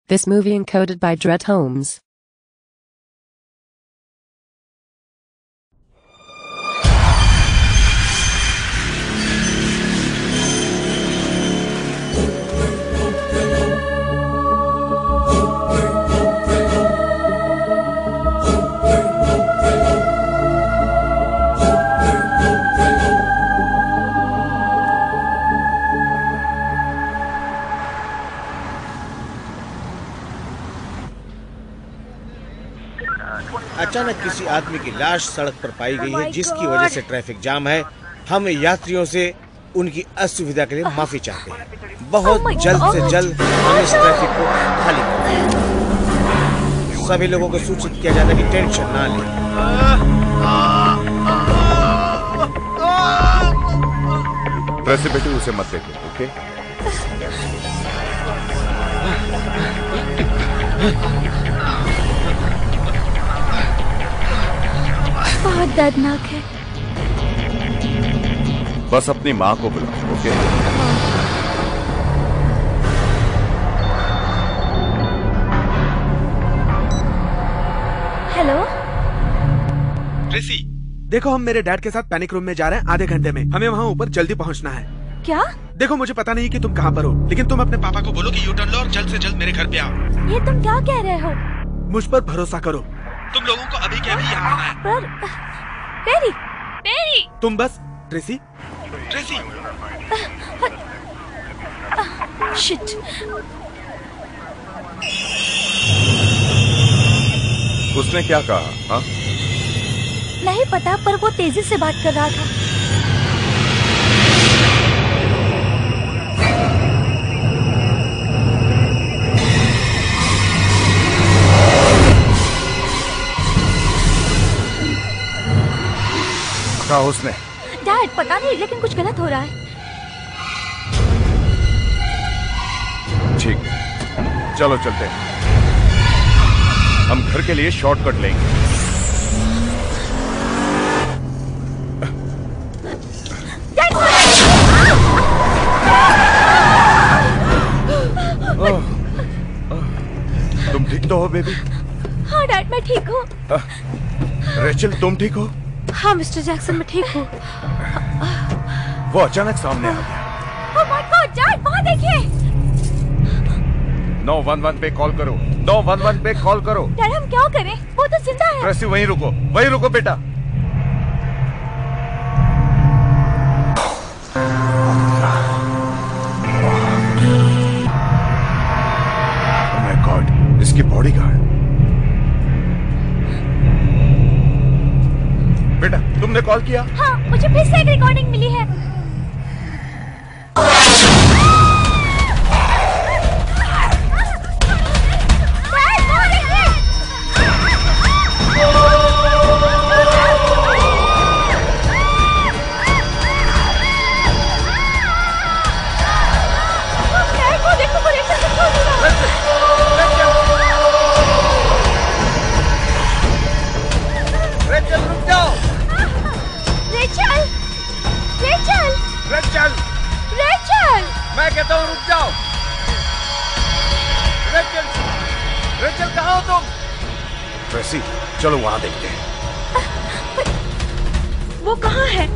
This movie encoded by Dread Holmes. अचानक किसी आदमी की लाश सड़क पर पाई गई है, जिसकी वजह से ट्रैफिक जाम है। हम यात्रियों से उनकी असुविधा के लिए माफी चाहते हैं। बहुत जल्द से जल्द हम इस ट्रैफिक को खाली करेंगे। सभी लोगों को सूचित किया जाता है कि टेंशन ना लें। ट्रेसी बेटी, उसे मत देखो, ओके? बहुत दर्दनाक है। बस अपनी माँ को बुलाओ, ओके? हेलो ट्रेसी, देखो हम मेरे डैड के साथ पैनिक रूम में जा रहे हैं आधे घंटे में। हमें वहाँ ऊपर जल्दी पहुँचना है। क्या? देखो मुझे पता नहीं कि तुम कहाँ पर हो, लेकिन तुम अपने पापा को बोलो कि यू टर्न लो और जल्द से जल्द मेरे घर पे आओ। ये तुम क्या कह रहे हो? मुझ पर भरोसा करो, तुम लोगों को अभी के अभी यहाँ आना है। पर पेरी, पेरी, तुम बस ट्रेसी, ट्रेसी। शिट। उसने क्या कहा? हाँ? नहीं पता, पर वो तेजी से बात कर रहा था। कहा उसने? डैड पता नहीं, लेकिन कुछ गलत हो रहा है। ठीक, चलो चलते हैं। हम घर के लिए शॉर्टकट लेंगे। तुम ठीक तो हो बेबी? हाँ डैड, मैं ठीक हूँ। रेचल, तुम ठीक हो? हाँ मिस्टर जैक्सन, मैं ठीक हूँ। वो अचानक सामने आ गया। ओह माय गॉड डैड, वहाँ देखिए। 911 पे कॉल करो, 911 पे कॉल करो। डैड हम क्या करें? वो तो जिंदा है। ट्रेसी वहीं रुको, वहीं रुको बेटा। ओह माय गॉड, इसकी बॉडी कहाँ है? बेटा तुमने कॉल किया? हाँ, मुझे फिर से एक रिकॉर्डिंग मिली है। मैं कहता हूँ रुक जाओ। रेचल, रेचल कहाँ हो तुम? ट्रेसी, चलो वहां देखते हैं। वो कहाँ है?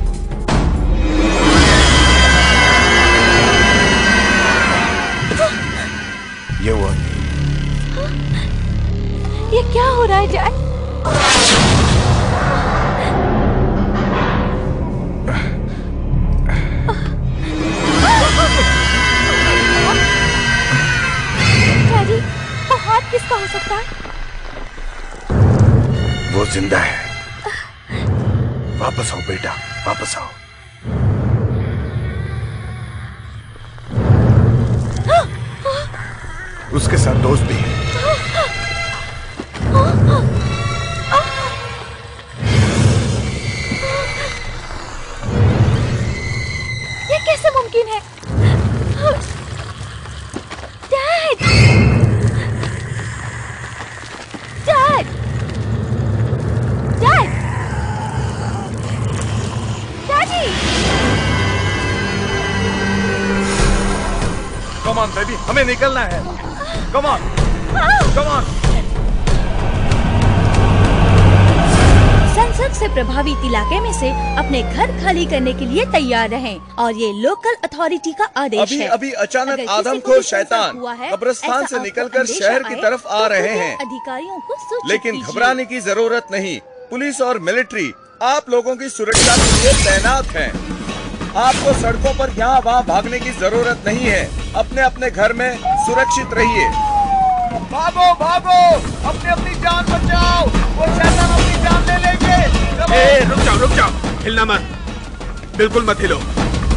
ये हुआ। ये क्या हो रहा है डैड? डैडी, वो हाथ किसका हो सकता है? वो जिंदा है। वापस आओ बेटा, वापस आओ। उसके साथ दोस्त भी है। ये कैसे मुमकिन है? Dad! Dad! Dad! Daddy! Come on baby, हमें निकलना है। Come on. Come on. संसद से प्रभावित इलाके में से अपने घर खाली करने के लिए तैयार रहें और ये लोकल अथॉरिटी का आदेश है। अभी अचानक आदमखोर शैतान कब्रिस्तान से निकलकर शहर की तरफ आ रहे हैं। अधिकारियों को सूचित लेकिन कीजिए। घबराने की जरूरत नहीं। पुलिस और मिलिट्री आप लोगों की सुरक्षा के लिए तैनात हैं। आपको सड़कों पर यहाँ वहाँ भागने की जरूरत नहीं है। अपने अपने घर में सुरक्षित रहिए। भागो भागो, अपनी अपनी जान बचाओ, वो शैतान अपनी जान ले लेंगे। रुक जाओ, हिलना मत, बिल्कुल मत हिलो।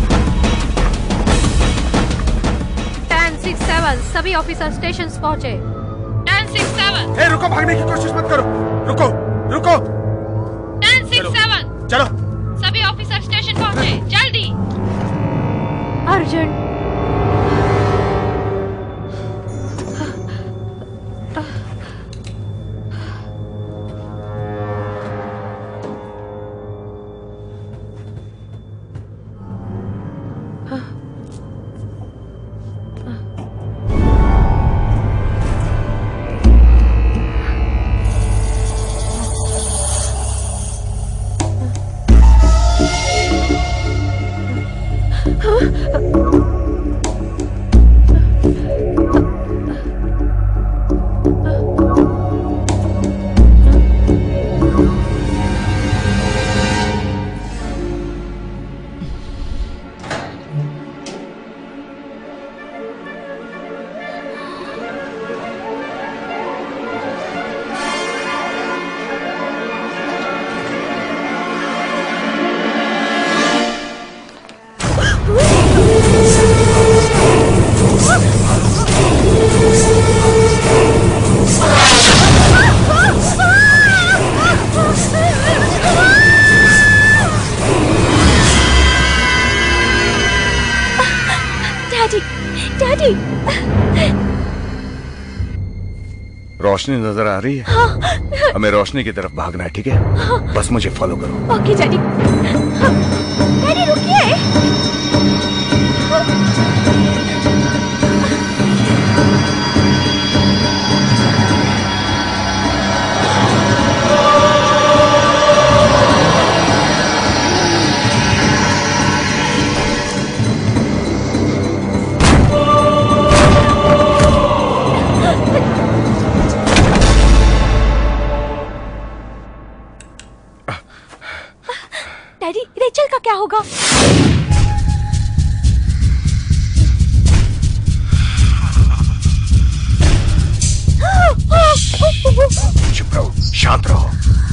10-6-7 सभी ऑफिसर स्टेशन पहुँचे। 10-6-7 रुको, भागने की कोशिश मत करो। रुको 10-6-7 चलो। सभी ऑफिसर स्टेशन पहुँचे, जल्दी। अर्जुन डैडी। रोशनी नजर आ रही है? हाँ। हमें रोशनी की तरफ भागना है, ठीक है? हाँ। बस मुझे फॉलो करो। Okay daddy. डैडी रुकिए। डैडी, रेचल का क्या होगा? चुप रहो, शांत रहो।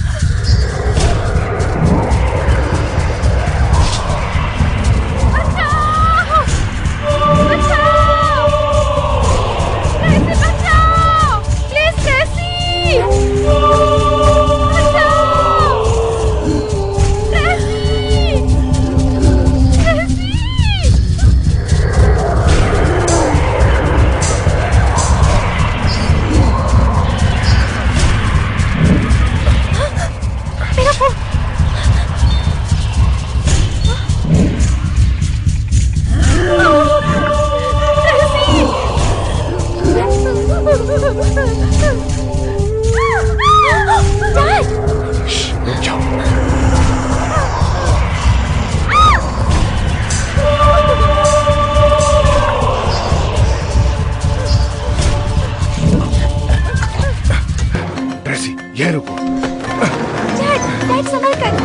ये रुको। डैड संभल कर।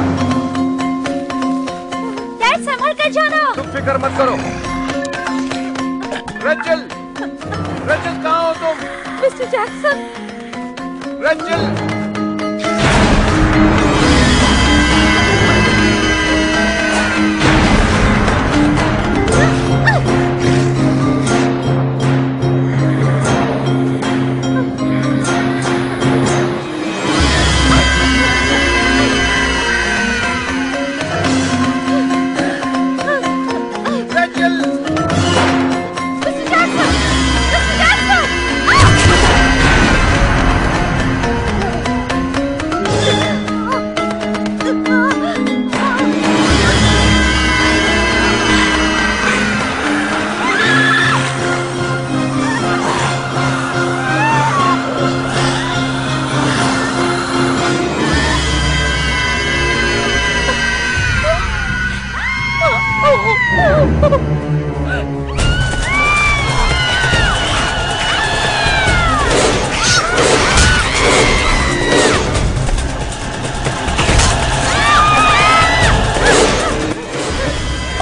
डैड संभल कर जाना। तुम फिक्र मत करो। रेचल, रेचल कहाँ हो तुम? Mister Jackson. रेचल।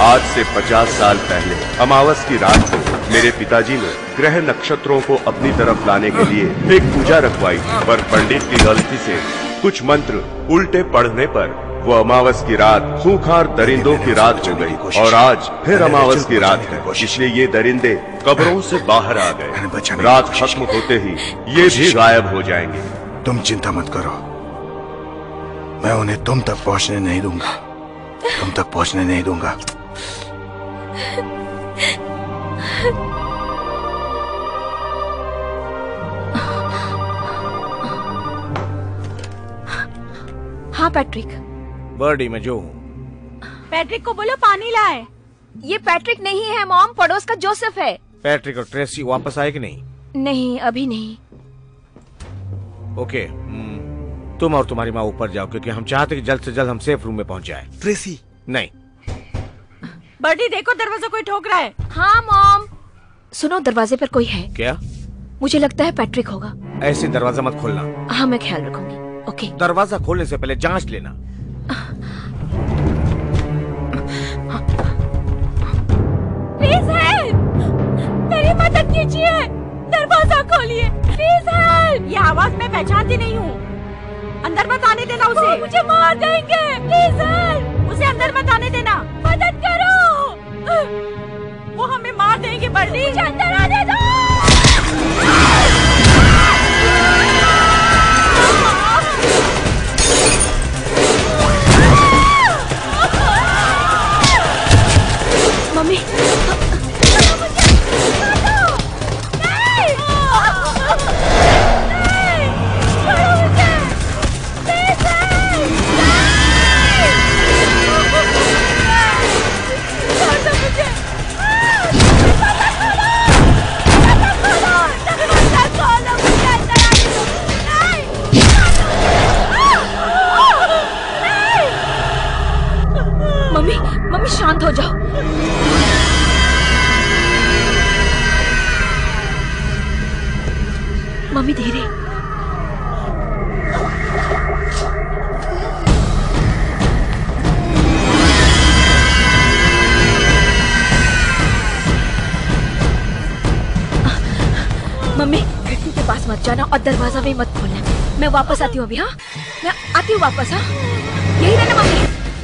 आज से 50 साल पहले अमावस की रात को मेरे पिताजी ने ग्रह नक्षत्रों को अपनी तरफ लाने के लिए एक पूजा रखवाई, पर पंडित की गलती से कुछ मंत्र उल्टे पढ़ने पर वो अमावस की रात खूंखार दरिंदों की रात हो गई और आज फिर अमावस की रात है, इसलिए ये दरिंदे कब्रों से बाहर आ गए। रात खत्म होते ही ये भी गायब हो जाएंगे। तुम चिंता मत करो, मैं उन्हें तुम तक पहुंचने नहीं दूंगा, तुम तक पहुंचने नहीं दूंगा। हाँ पैट्रिक। बर्डी मैं जो हूँ। पैट्रिक को बोलो पानी लाए। ये पैट्रिक नहीं है मॉम, पड़ोस का जोसेफ है। पैट्रिक और ट्रेसी वापस आए कि नहीं? नहीं, अभी नहीं। ओके, तुम और तुम्हारी माँ ऊपर जाओ क्योंकि हम चाहते कि जल्द से जल्द हम सेफ रूम में पहुंच जाए। ट्रेसी नहीं। बर्डी देखो, दरवाजा कोई ठोक रहा है। हाँ मॉम। सुनो, दरवाजे पर कोई है। क्या? मुझे लगता है पैट्रिक होगा। ऐसे दरवाजा मत खोलना। हाँ, मैं ख्याल रखूंगी। ओके। दरवाजा खोलने से पहले जांच लेना। प्लीज हेल्प, मेरी मदद कीजिए, दरवाजा खोलिए, प्लीज हेल्प। ये आवाज मैं पहचानती नहीं हूँ, अंदर मत आने देना उसे। वो मुझे मार देंगे, प्लीज हेल्प, उसे अंदर मत आने देना, मदद करो, वो हमें मार देंगे। बर्डी, मुझे अंदर आने दो। मम्मी, मम्मी शांत हो जाओ। मम्मी धीरे। मम्मी, खिड़की के पास मत जाना और दरवाजा भी मत खोलना। मैं वापस आती हूँ अभी। हाँ, मैं आती हूँ वापस। हाँ, यही रहना मम्मी।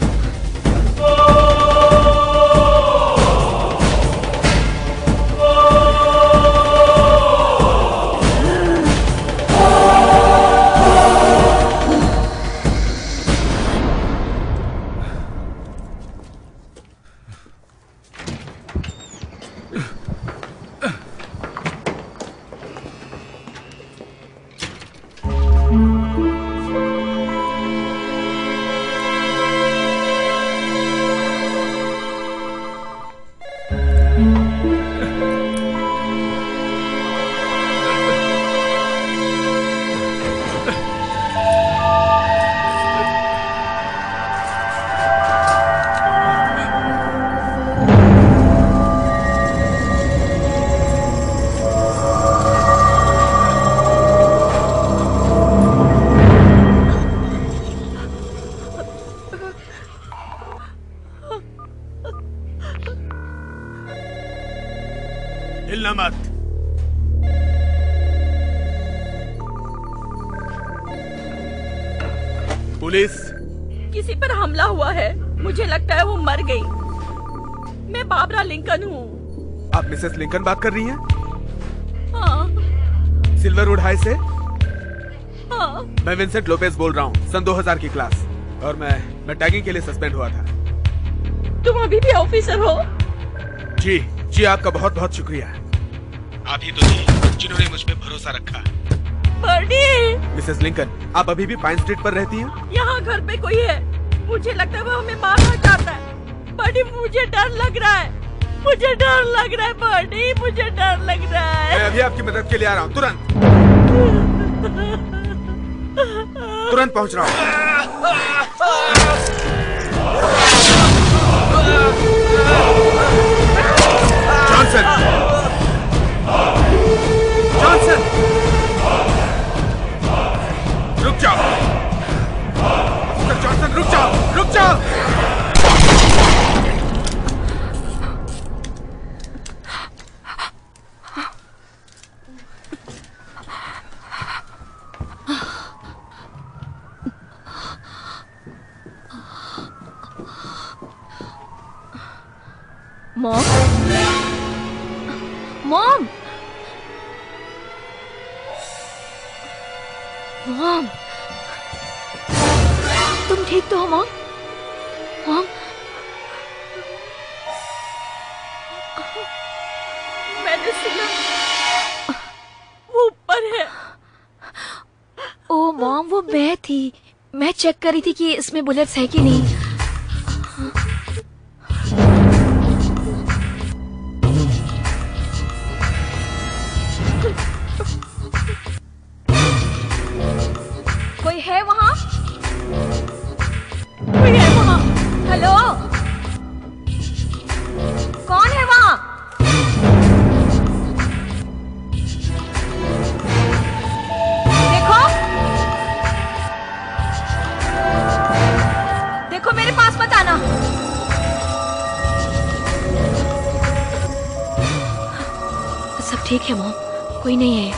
हिलना मत। पुलिस, किसी पर हमला हुआ है, मुझे लगता है वो मर गई। मैं बाबरा लिंकन हूँ। आप मिसेस लिंकन बात कर रही हैं? हाँ। सिल्वरवुड हाई से? हाँ। मैं विंसेंट लोपेज बोल रहा हूँ, सन 2000 की क्लास, और मैं टैगिंग के लिए सस्पेंड हुआ था। तुम अभी भी ऑफिसर हो? जी, आपका बहुत बहुत शुक्रिया। आप ही तो थी जिन्होंने मुझ पे भरोसा रखा। बर्डी! मिसेस लिंकन, आप अभी भी पाइन स्ट्रीट पर रहती हैं? यहाँ घर पे कोई है, मुझे लगता है वो हमें मारना चाहता है। बर्डी, मुझे डर लग रहा है, मुझे डर लग रहा है। बर्डी, मुझे डर लग रहा है। मैं अभी आपकी मदद के लिए आ रहा हूँ, तुरंत पहुँच रहा हूँ। जॉनसन, रुक जाओ। जॉनसन, रुक जाओ। मॉम, मॉम, मॉम, तुम ठीक तो हो मॉम? मॉम, मैंने सुना वो ऊपर है। ओ मॉम, वो मैं थी। मैं चेक कर रही थी कि इसमें बुलेट्स है कि नहीं। कोई है वहाँ? कोई है वहाँ? हेलो, कौन है वहाँ? देखो, देखो मेरे पास मत आना। सब ठीक है मॉम, कोई नहीं है।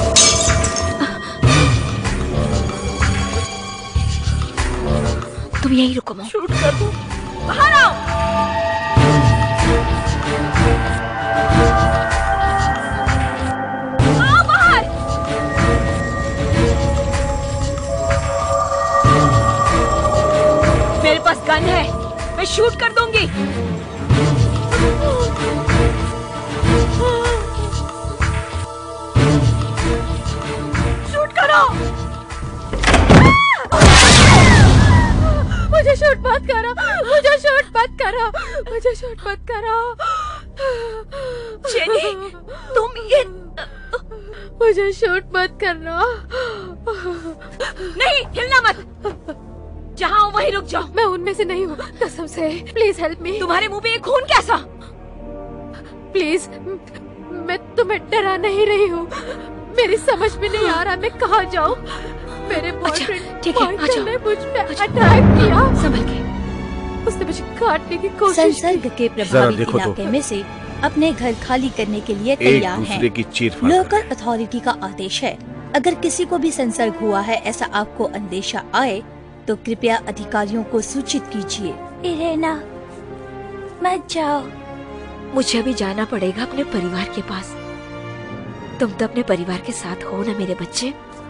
तुम यहीं रुको मॉम। शूट कर दो, बाहर आओ। आओ बाहर। मेरे पास गन है, मैं शूट कर दूंगी। शूट करो। मुझे शूट मत करो, मुझे शूट मत करो, मुझे शूट मत करो। जेनी, तुम ये मुझे शूट मत करना। नहीं, हिलना मत। जहाँ हो वहीं रुक जाओ। मैं उनमें से नहीं हूँ, कसम से। Please help me. तुम्हारे मुंह पे ये खून कैसा? प्लीज, मैं तुम्हें डरा नहीं रही हूँ। मेरी समझ में नहीं आ रहा मैं कहाँ जाऊँ। मेरे बॉयफ्रेंड ठीक है, आ जाओ। ने मुझ पे अटैक किया। संभल के। उसने मुझे काटने की कोशिश संसर्ग के प्रभावित इलाके में से अपने घर खाली करने के लिए तैयार हैं। दूसरे की चीर-फाड़ लोकल अथॉरिटी का आदेश है, अगर किसी को भी संसर्ग हुआ है ऐसा आपको अंदेशा आए तो कृपया अधिकारियों को सूचित कीजिए। इरेना, मत जाओ। मुझे अभी जाना पड़ेगा अपने परिवार के पास। तुम तो अपने परिवार के साथ हो ना मेरे बच्चे।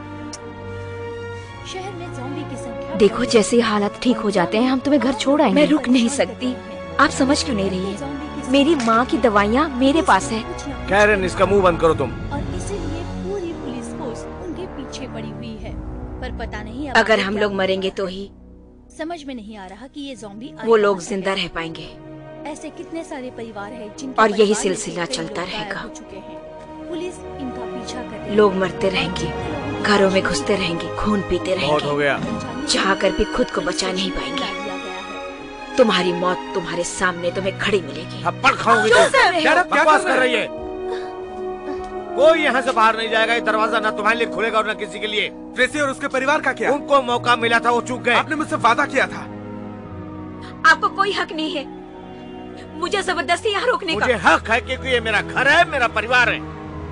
शहर में ज़ॉम्बी की संख्या देखो, जैसे ही हालात ठीक हो जाते हैं हम तुम्हें घर छोड़ आएंगे। मैं रुक नहीं सकती। आप समझ क्यों नहीं रही है? मेरी माँ की दवाइयाँ मेरे पास है। कैरन, इसका मुंह बंद करो तुम। और इसीलिए पूरी पुलिस फोर्स उनके पीछे पड़ी हुई है, पर पता नहीं अब अगर आगे हम क्या लोग होगा। मरेंगे तो ही समझ में नहीं आ रहा कि ये ज़ॉम्बी वो लोग जिंदा रह पाएंगे। ऐसे कितने सारे परिवार हैं जिनके और यही परिवार में सिलसिला कई चलता लोग गायब रहेगा। हो चुके हैं। पुलिस इनका पीछा कर रही है। लोग मरते रहेंगे, घरों में घुसते रहेंगे, खून पीते बहुत हो रहेंगे, गया। चाह कर भी खुद को बचा नहीं पाएंगे। तुम्हारी मौत तुम्हारे सामने तुम्हें खड़ी मिलेगी। थप्पड़ खाओगी तुम। बकवास कर रही है। कोई यहाँ से बाहर नहीं जाएगा। ये दरवाजा ना तुम्हारे लिए खुलेगा और ना किसी के लिए। ट्रेसी और उसके परिवार का क्या? उनको मौका मिला था, वो चूक गए। आपने मुझसे वादा किया था। आपको कोई हक नहीं है मुझे जबरदस्ती यहाँ रोकने का। मुझे हक है क्योंकि ये मेरा घर है, मेरा परिवार है।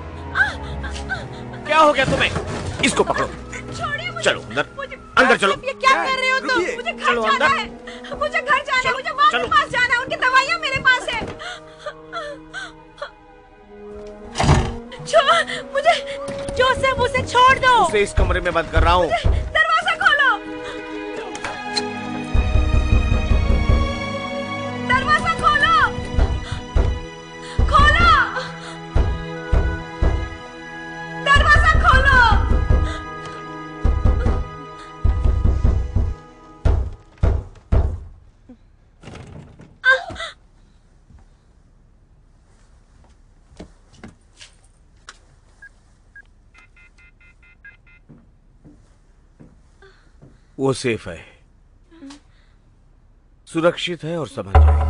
क्या हो गया तुम्हें? इसको पकड़ो। चलो अंदर, अंदर चलो। ये क्या कर रहे हो तुम? मुझे घर चलो जाना अंदर। है, मुझे घर जाना है, मुझे माँ के पास जाना है। उनकी दवाइयाँ मेरे पास है। मुझे जोसेफ, उसे छोड़ दो। उसे इस कमरे में बंद कर रहा हूँ। दरवाजा खोलो, दरवाजा खोलो, खोलो, दरवाजा खोलो। वो सेफ है, सुरक्षित है और समझ जाएगी।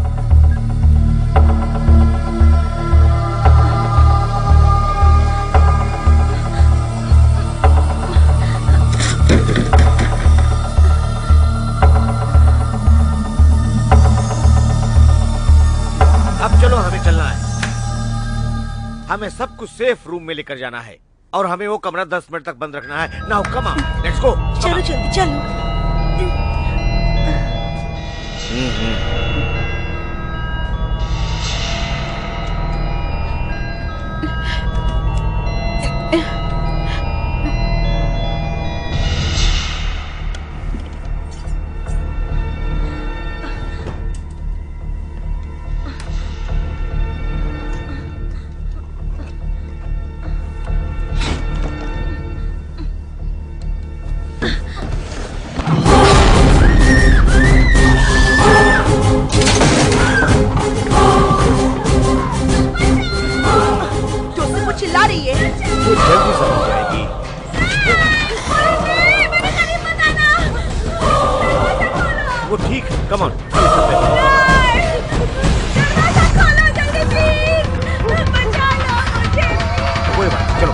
अब चलो, हमें चलना है। हमें सब कुछ सेफ रूम में लेकर जाना है और हमें वो कमरा 10 मिनट तक बंद रखना है। Now come on, let's go. चलो जल्दी चलो। जल्दी समझ जाएगी। वो ठीक, कम ऑन। कोई बात नहीं, चलो।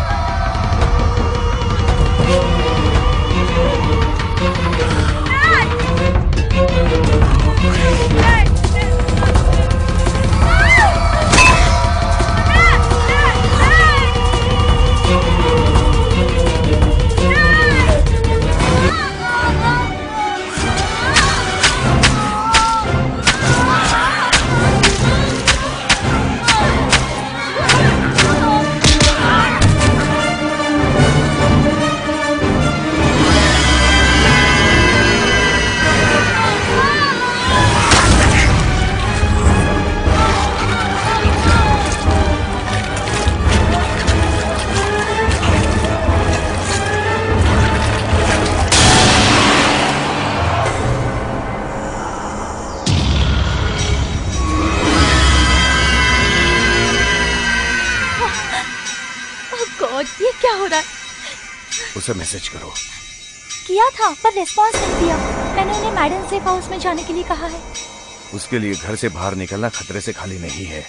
ये क्या हो रहा है? उसे मैसेज करो। किया था पर रिस्पॉन्स नहीं दिया। मैंने उन्हें मैडम सेफ हाउस में जाने के लिए कहा है। उसके लिए घर से बाहर निकलना खतरे से खाली नहीं है।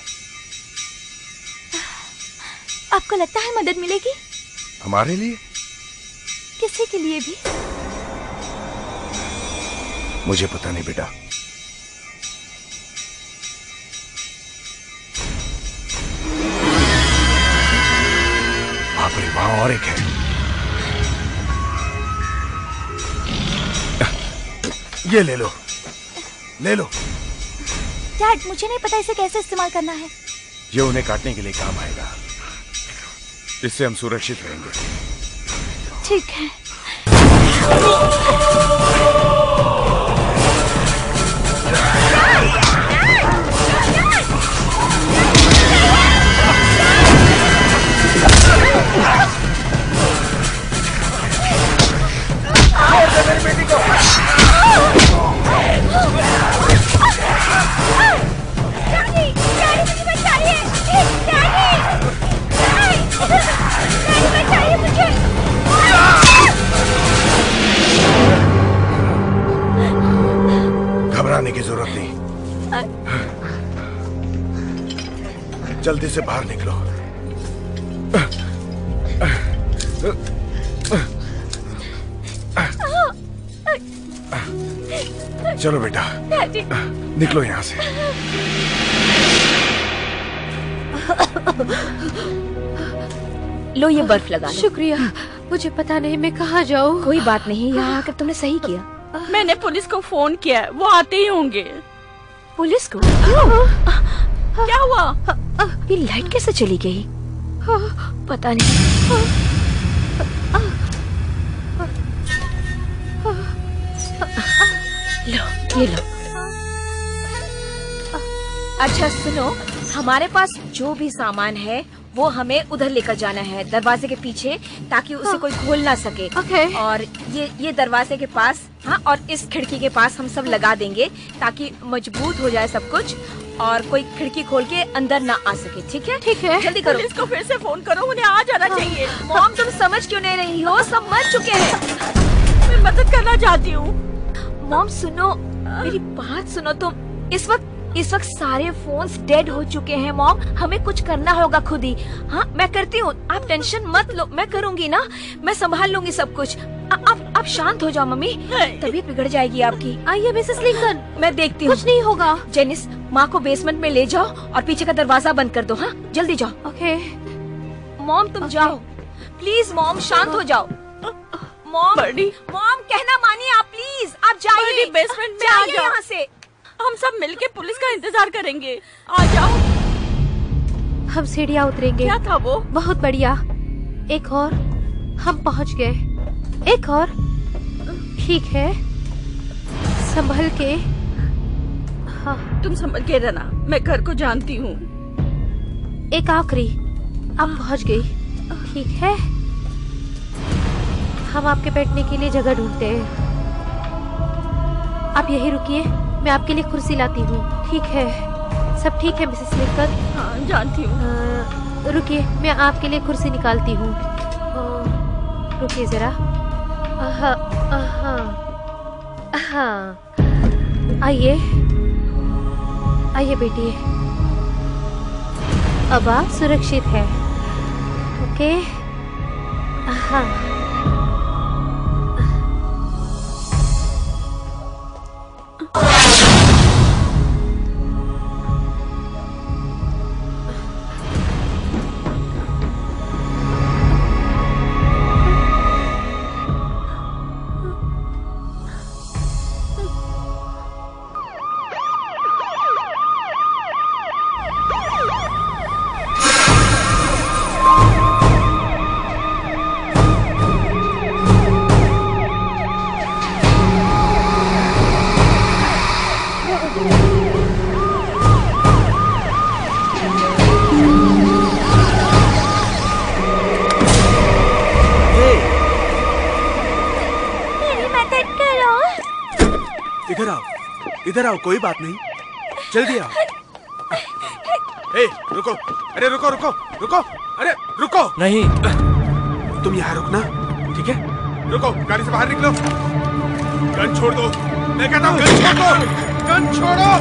आपको लगता है मदद मिलेगी? हमारे लिए? किसी के लिए भी? मुझे पता नहीं बेटा। वहां और एक है। ये ले लो, ले लो। डैड, मुझे नहीं पता इसे कैसे इस्तेमाल करना है। ये उन्हें काटने के लिए काम आएगा। इससे हम सुरक्षित रहेंगे। ठीक है। मेरी बेटी को घबराने की जरूरत नहीं। जल्दी से बाहर निकलो। चलो बेटा, निकलो यहाँ से। लो ये बर्फ लगा लो। शुक्रिया। मुझे पता नहीं मैं कहाँ जाऊँ। कोई बात नहीं, यहाँ आकर तुमने सही किया। मैंने पुलिस को फोन किया, वो आते ही होंगे। पुलिस को? क्यों? क्या हुआ? ये लाइट कैसे चली गई? पता नहीं। लो ये लो। अच्छा सुनो, हमारे पास जो भी सामान है वो हमें उधर लेकर जाना है, दरवाजे के पीछे, ताकि उसे कोई खोल ना सके। और ये दरवाजे के पास, हाँ, और इस खिड़की के पास हम सब लगा देंगे ताकि मजबूत हो जाए सब कुछ और कोई खिड़की खोल के अंदर ना आ सके। ठीक है? ठीक है, जल्दी करो। पुलिस को फिर से फोन करो, उन्हें आ जाना चाहिए। मॉम तुम समझ क्यों नहीं रही हो? सब मर चुके हैं। मैं मदद करना चाहती हूँ। मॉम सुनो, मेरी बात सुनो तुम। इस वक्त सारे फोन्स डेड हो चुके हैं मॉम। हमें कुछ करना होगा खुद ही। हाँ मैं करती हूँ, आप टेंशन मत लो, मैं करूँगी ना, मैं संभाल लूंगी सब कुछ। आप शांत हो जाओ मम्मी, तबीयत बिगड़ जाएगी आपकी। आइए मिसेस लिंकन, मैं देखती हूँ। कुछ नहीं होगा। जेनिस, माँ को बेसमेंट में ले जाओ और पीछे का दरवाजा बंद कर दो। हाँ जल्दी जाओ। ओके मॉम तुम जाओ प्लीज। मॉम शांत हो जाओ। मॉम कहना मानिए आप, प्लीज आप जाइए। बेसमेंट में आ जाओ यहाँ से। हम सब मिलके पुलिस का इंतजार करेंगे। आ जाओ। हम सीढ़ियाँ उतरेंगे। क्या था वो? बहुत बढ़िया। एक और, हम पहुँच गए। एक और, ठीक है, संभल के। हाँ तुम संभल के रहना, मैं घर को जानती हूँ। एक आखिरी, आप पहुँच गई। ठीक है, हम आपके बैठने के लिए जगह ढूंढते हैं। आप यही रुकिए, मैं आपके लिए कुर्सी लाती हूँ। ठीक है? सब ठीक है मिसेस लिंकन? हाँ जानती हूँ। रुकिए, मैं आपके लिए कुर्सी निकालती हूँ। रुकिए जरा। आइए आइए बेटी, अब आप सुरक्षित हैं। ओके। हाँ इधर आओ, कोई बात नहीं, जल्दी आओ। ए, रुको, अरे रुको रुको रुको, अरे रुको। नहीं, तुम यहाँ रुकना, ठीक है? रुको, गाड़ी से बाहर निकलो। गन छोड़ दो, मैं कहता हूँ गन छोड़ दो, गन छोड़ो।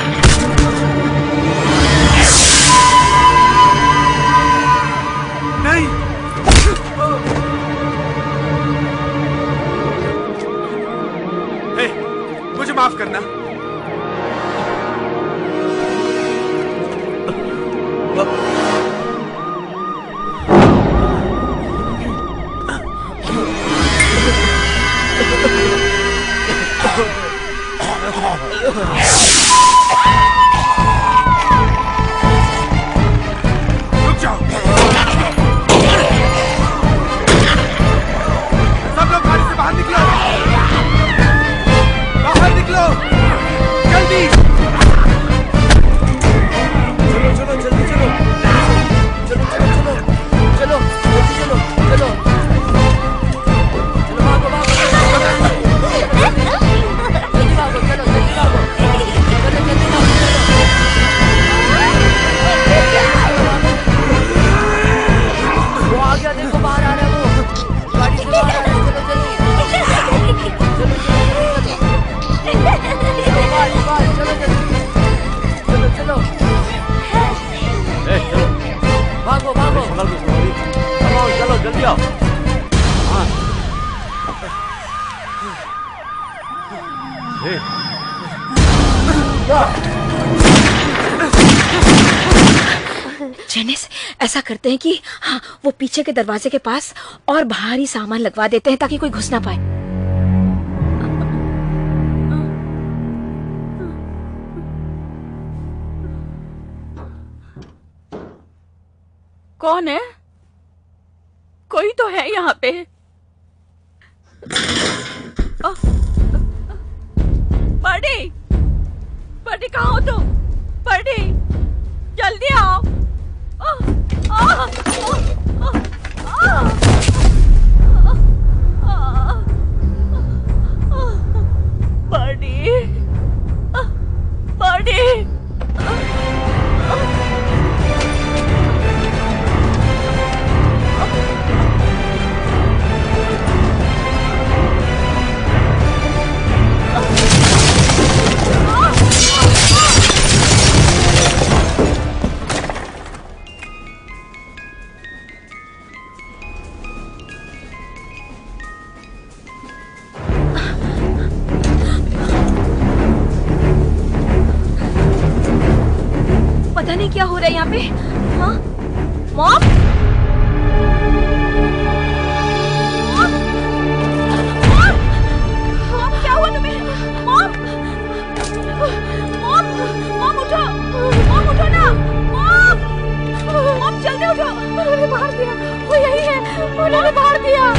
नहीं। ए, मुझे माफ करना। रुक जाओ, सब लोग गाड़ी से बाहर निकलो, बाहर निकलो, जल्दी। चलो चलो जल्दी चलो, चलो चलो चलो चलो जल्दी चलो, चलो चलो, भागो भागो जल्दी भागो, चलो जल्दी भागो, चलो जल्दी भागो, वो आ गया, देखो बाहर आ रहा है, वो गाड़ी से बाहर आ रहा है, चलो जल्दी, चलो चलो चलो चलो, भागो भागो, चलो जल्दी आओ। हाँ। जेनिस, ऐसा करते हैं कि हाँ, वो पीछे के दरवाजे के पास और बाहर ही सामान लगवा देते हैं ताकि कोई घुस ना पाए। कौन है? कोई तो है यहाँ पे। बर्डी, बर्डी कहाँ हो तुम? बर्डी, जल्दी आओ। बर्डी, बर्डी, पता नहीं क्या हो रहा है यहाँ पे। हाँ, मॉम, मॉम, क्या हुआ तुम्हें? मॉम, मॉम, मॉम उठो, मॉम उठो ना, मॉम, मॉम जल्दी उठो। उन्होंने मार दिया, वो यही है, उन्होंने मार दिया।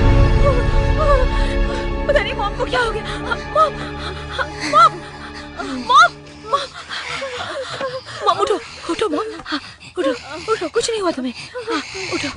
पता नहीं मॉम को क्या हो गया। मॉम, मॉम, मॉम, मॉम उठो, उठो मॉम, हाँ, उठो, उठो, कुछ नहीं हुआ तुम्हें, हाँ, उठो।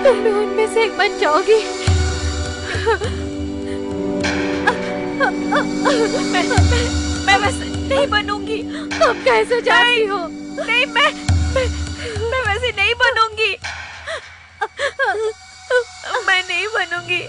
तुम भी उनमें से एक बन जाओगी। मैं वैसे नहीं बनूंगी। तुम कैसे जानती हो? नहीं, मैं वैसे नहीं बनूंगी। मैं नहीं बनूंगी।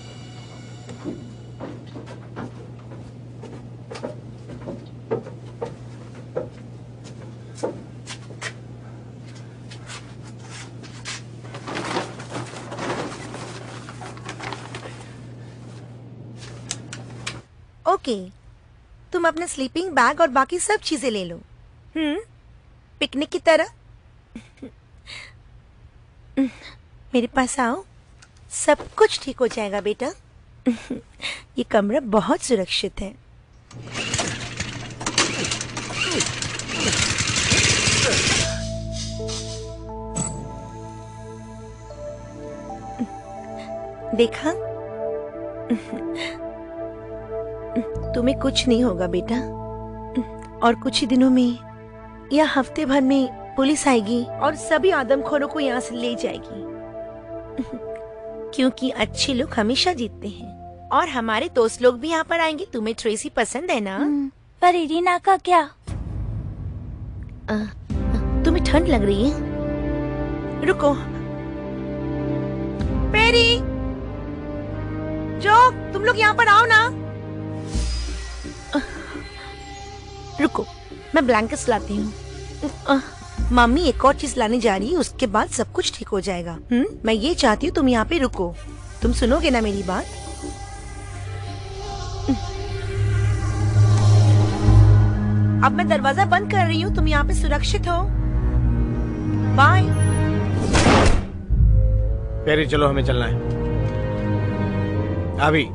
ओके, तुम अपने स्लीपिंग बैग और बाकी सब चीजें ले लो। पिकनिक की तरह। मेरे पास आओ, सब कुछ ठीक हो जाएगा बेटा। ये कमरा बहुत सुरक्षित है। देखा, तुम्हें कुछ नहीं होगा बेटा। और कुछ ही दिनों में या हफ्ते भर में पुलिस आएगी और सभी आदमखोरों को यहाँ से ले जाएगी। क्योंकि अच्छे लोग हमेशा जीतते हैं। और हमारे दोस्त लोग भी यहाँ पर आएंगे। तुम्हें ट्रेसी पसंद है ना? पर इरीना का क्या? तुम्हें ठंड लग रही है? रुको, पेरी, जो तुम लोग यहाँ पर आओ ना। रुको, मैं ब्लैंकेट्स लाती हूँ। मम्मी एक और चीज लाने जा रही है, उसके बाद सब कुछ ठीक हो जाएगा। मैं ये चाहती हूँ तुम यहाँ पे रुको। तुम सुनोगे ना मेरी बात? अब मैं दरवाजा बंद कर रही हूँ, तुम यहाँ पे सुरक्षित हो। बाय। पेरी, चलो, हमें चलना है अभी।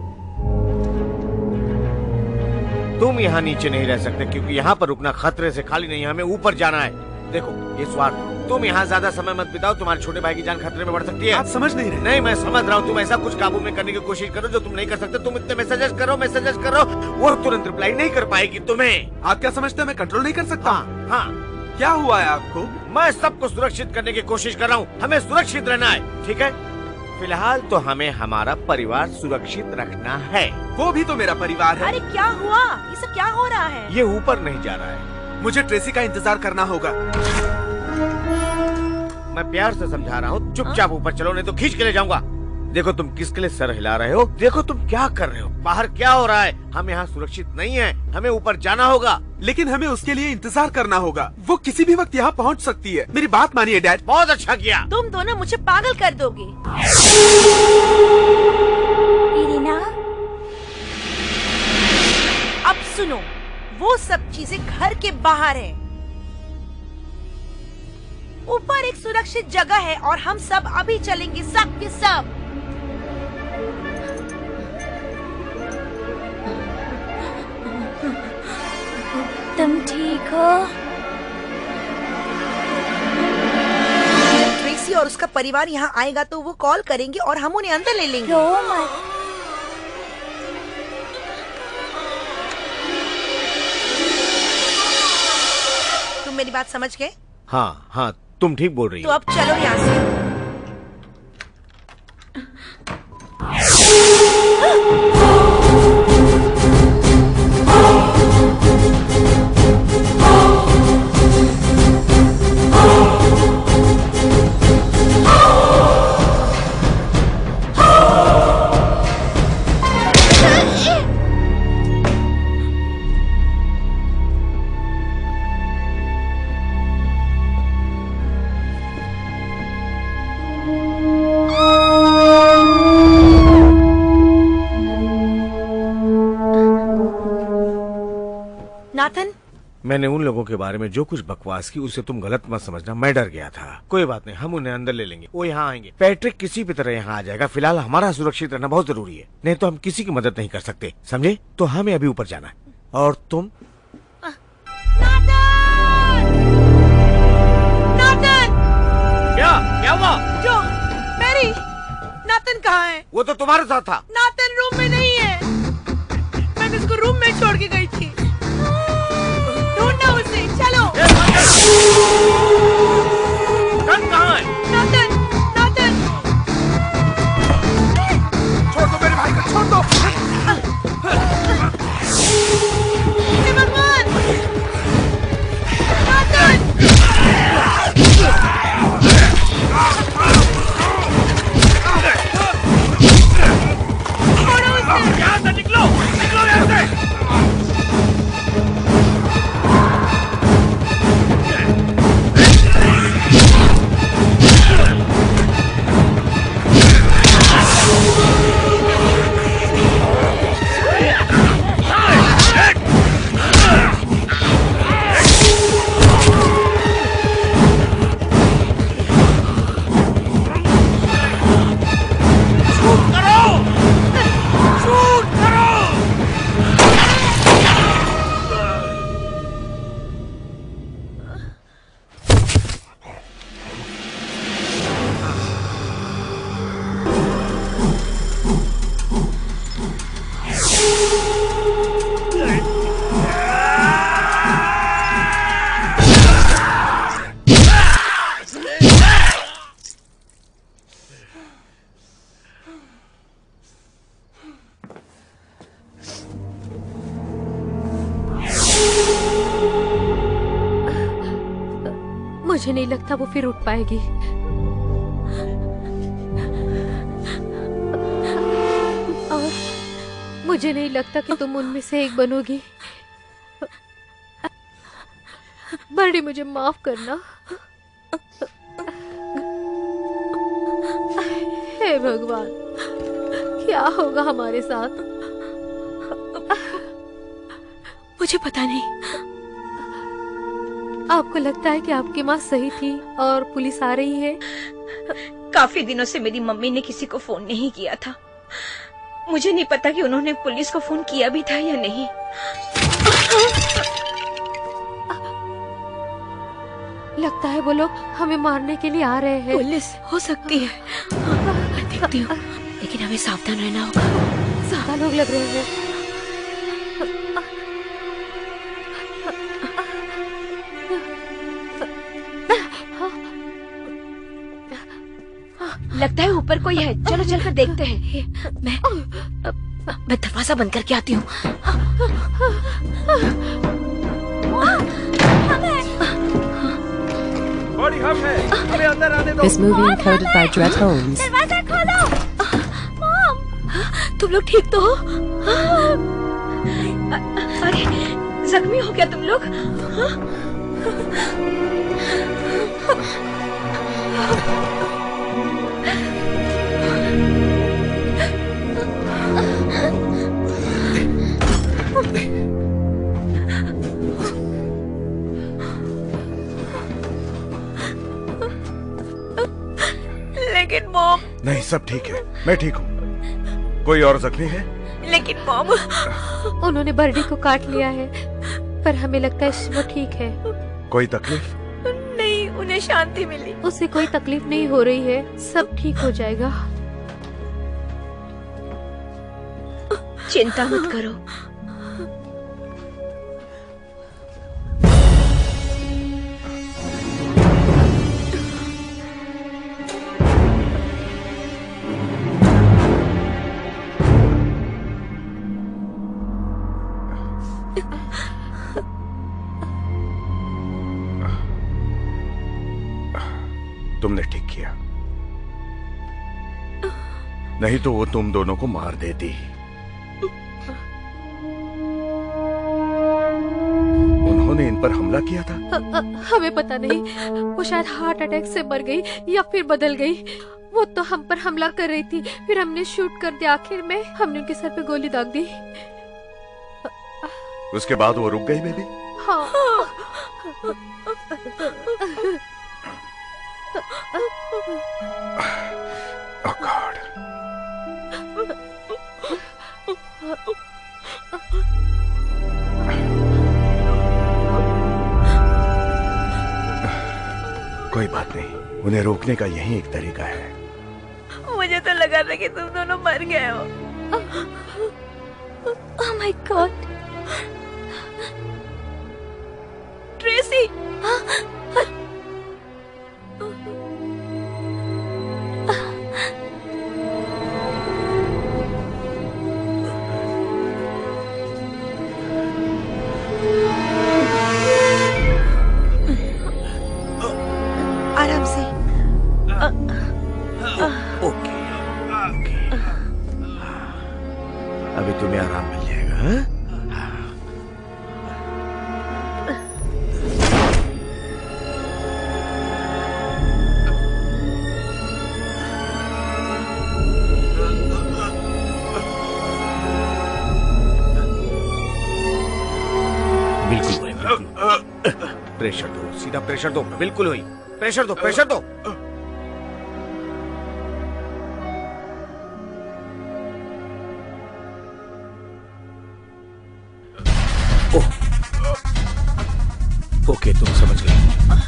तुम यहाँ नीचे नहीं रह सकते क्योंकि यहाँ पर रुकना खतरे से खाली नहीं, हमें ऊपर जाना है। देखो, ये स्वार्थ, तुम यहाँ ज्यादा समय मत बिताओ, तुम्हारे छोटे भाई की जान खतरे में बढ़ सकती है। आप समझ नहीं रहे। नहीं, मैं समझ रहा हूँ। तुम ऐसा कुछ काबू में करने की कोशिश करो जो तुम नहीं कर सकते। तुम इतने मैसेजेस करो, वो तुरंत रिप्लाई नहीं कर पाएगी तुम्हें। आप क्या समझते हैं मैं कंट्रोल नहीं कर सकता? हाँ। क्या हुआ है आपको? मैं सबको सुरक्षित करने की कोशिश कर रहा हूँ। हमें सुरक्षित रहना है, ठीक है? फिलहाल तो हमें हमारा परिवार सुरक्षित रखना है। वो भी तो मेरा परिवार है। अरे क्या हुआ? ये सब क्या हो रहा है? ये ऊपर नहीं जा रहा है। मुझे ट्रेसी का इंतजार करना होगा। मैं प्यार से समझा रहा हूँ, चुपचाप ऊपर चलो, नहीं तो खींच के ले जाऊंगा। देखो, तुम किसके लिए सर हिला रहे हो? देखो तुम क्या कर रहे हो। बाहर क्या हो रहा है? हम यहाँ सुरक्षित नहीं है, हमें ऊपर जाना होगा। लेकिन हमें उसके लिए इंतजार करना होगा। वो किसी भी वक्त यहाँ पहुँच सकती है। मेरी बात मानिए डैड। बहुत अच्छा किया। तुम दोनों मुझे पागल कर दोगे। इरीना, अब सुनो, वो सब चीजें घर के बाहर है। ऊपर एक सुरक्षित जगह है और हम सब अभी चलेंगे, सब के सब। तुम ठीक हो? ट्रेसी और उसका परिवार यहाँ आएगा तो वो कॉल करेंगे और हम उन्हें अंदर ले लेंगे। रो मत। तुम मेरी बात समझ गए? हाँ, तुम ठीक बोल रही हो। तो अब चलो यहाँ से। नाथन, मैंने उन लोगों के बारे में जो कुछ बकवास की उसे तुम गलत मत समझना। मैं डर गया था। कोई बात नहीं, हम उन्हें अंदर ले लेंगे। वो यहाँ आएंगे। पैट्रिक किसी भी तरह यहाँ आ जाएगा। फिलहाल हमारा सुरक्षित रहना बहुत जरूरी है, नहीं तो हम किसी की मदद नहीं कर सकते, समझे? तो हमें अभी ऊपर जाना है। और तुम? नाथन! क्या हुआ? जो मेरी नाथन कहाँ है? वो तो तुम्हारे साथ था। नाथन रूम में नहीं है। मैंने उसको रूम में छोड़ के गई थी। ढूंढना उसे, चलो। कहाँ है? नाथन! छोड़ दो। यहाँ से निकलो, निकलो यहाँ से। मुझे नहीं लगता वो फिर उठ पाएगी। और मुझे नहीं लगता कि तुम उनमें से एक बनोगी। बर्डी, मुझे माफ करना। हे भगवान, क्या होगा हमारे साथ? मुझे पता नहीं। आपको लगता है कि आपकी माँ सही थी और पुलिस आ रही है? काफी दिनों से मेरी मम्मी ने किसी को फोन नहीं किया था। मुझे नहीं पता कि उन्होंने पुलिस को फोन किया भी था या नहीं। लगता है वो लोग हमें मारने के लिए आ रहे हैं। पुलिस हो सकती है, मैं देखती हूँ, लेकिन हमें सावधान रहना होगा। ज्यादा लोग लग रहे हैं। लगता है ऊपर कोई है, चलो चलकर देखते हैं। मैं दरवाजा बंद करके आती हूँ। बड़ी हम है, हमें अंदर आने दो। This movie encoded by Dread Holmes. दरवाजा खोलो। मॉम, तुम लोग ठीक तो हो? अरे, जख्मी हो क्या तुम लोग? लेकिन मॉम। नहीं, सब ठीक है, मैं ठीक हूँ। कोई और जख्मी है? लेकिन मॉम, उन्होंने बर्डी को काट लिया है, पर हमें लगता है वो ठीक है। कोई तकलीफ? नहीं, उन्हें शांति मिली। उसे कोई तकलीफ नहीं हो रही है, सब ठीक हो जाएगा। चिंता मत करो। तुमने ठीक किया, नहीं तो वो तुम दोनों को मार देती। उन्होंने इन पर हमला किया था? हमें पता नहीं, वो शायद हार्ट अटैक से मर गई या फिर बदल गई। वो तो हम पर हमला कर रही थी, फिर हमने शूट कर दिया। आखिर में हमने उनके सर पे गोली दाग दी। उसके बाद वो रुक गई बेबी? हाँ। Oh God. कोई बात नहीं, उन्हें रोकने का यही एक तरीका है। मुझे तो लगा था कि तुम दोनों मर गए हो। Oh my God. ट्रेसी, तुम्हें आराम मिल जाएगा। हाँ? बिल्कुल हुई, बिल्कुल। प्रेशर दो, सीधा प्रेशर दो, बिल्कुल हुई। प्रेशर दो, प्रेशर दो। ओके, तुम समझ गए।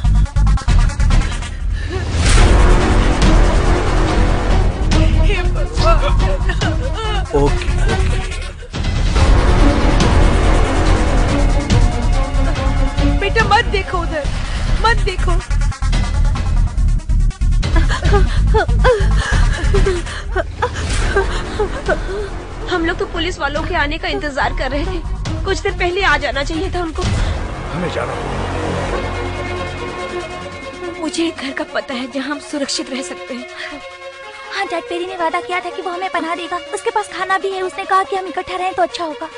ओके, बेटा मत देखो उधर, मत देखो। हम लोग तो पुलिस वालों के आने का इंतजार कर रहे थे। कुछ देर पहले आ जाना चाहिए था उनको। हमें जाना होगा। मुझे एक घर का पता है जहाँ हम सुरक्षित रह सकते हैं। हाँ डैड, पेरी ने वादा किया था कि वो हमें पनाह देगा। उसके पास खाना भी है। उसने कहा कि हम इकट्ठा रहें तो अच्छा होगा।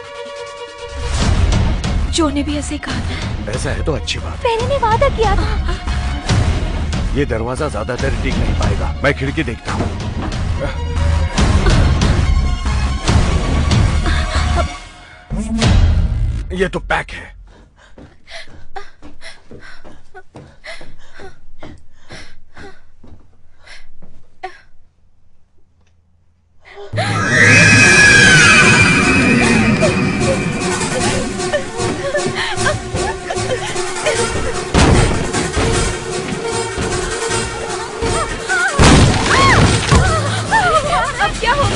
जो ने भी ऐसे कहा था। ऐसा है तो अच्छी बात। पेरी ने वादा किया था। ये दरवाजा ज्यादा देर टिक नहीं पाएगा। मैं खिड़की देखता हूँ। ये तो पैक है। अब क्या होगा?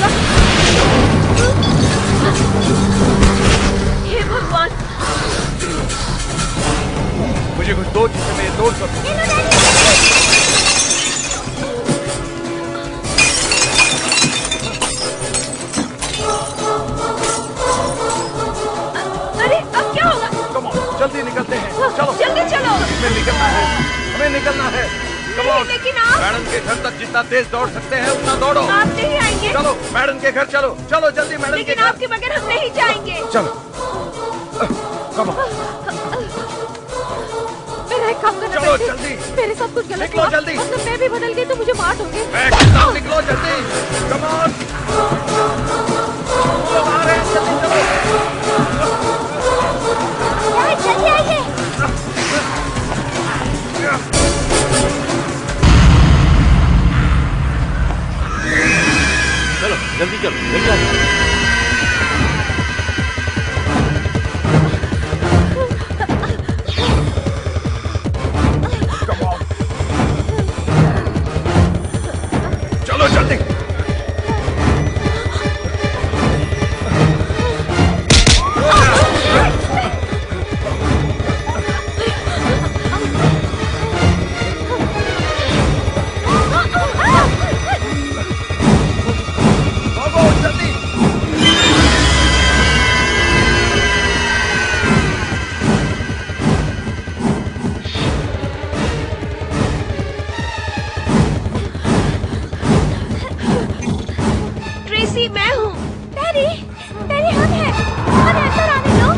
हे भगवान! मुझे कुछ दो जिससे मैं ये तोड़ सकूं। अरे अब क्या होगा? कम ऑन, जल्दी निकलते हैं। चलो जल्दी चलो। हमें निकलना है, हमें निकलना है। Come on. लेकिन आप मैडम के घर तक जितना तेज दौड़ सकते हैं उतना दौड़ो। आप नहीं आएंगे। चलो मैडम के घर चलो, चलो जल्दी मैडम के लेकिन घर। आपके बगैर हम नहीं जाएंगे। चलो कम ऑन। मेरा एक काम करना। चलो जल्दी। मेरे साथ कुछ गलत निकलो हुआ। जल्दी। मतलब मैं भी बदल गई तो मुझे मार दोगे। मैं कहता हूं निकलो जल्दी। Come on. लोग आ रहे हैं, जल्दी चलो। जल्दी आइए। चलो जल्दी चलो, जल्दी आ जाओ। चलो जल्दी। भागो जल्दी। ट्रेसी मैं हूँ। पेरी, पेरी हम हैं। हमें अंदर आने दो।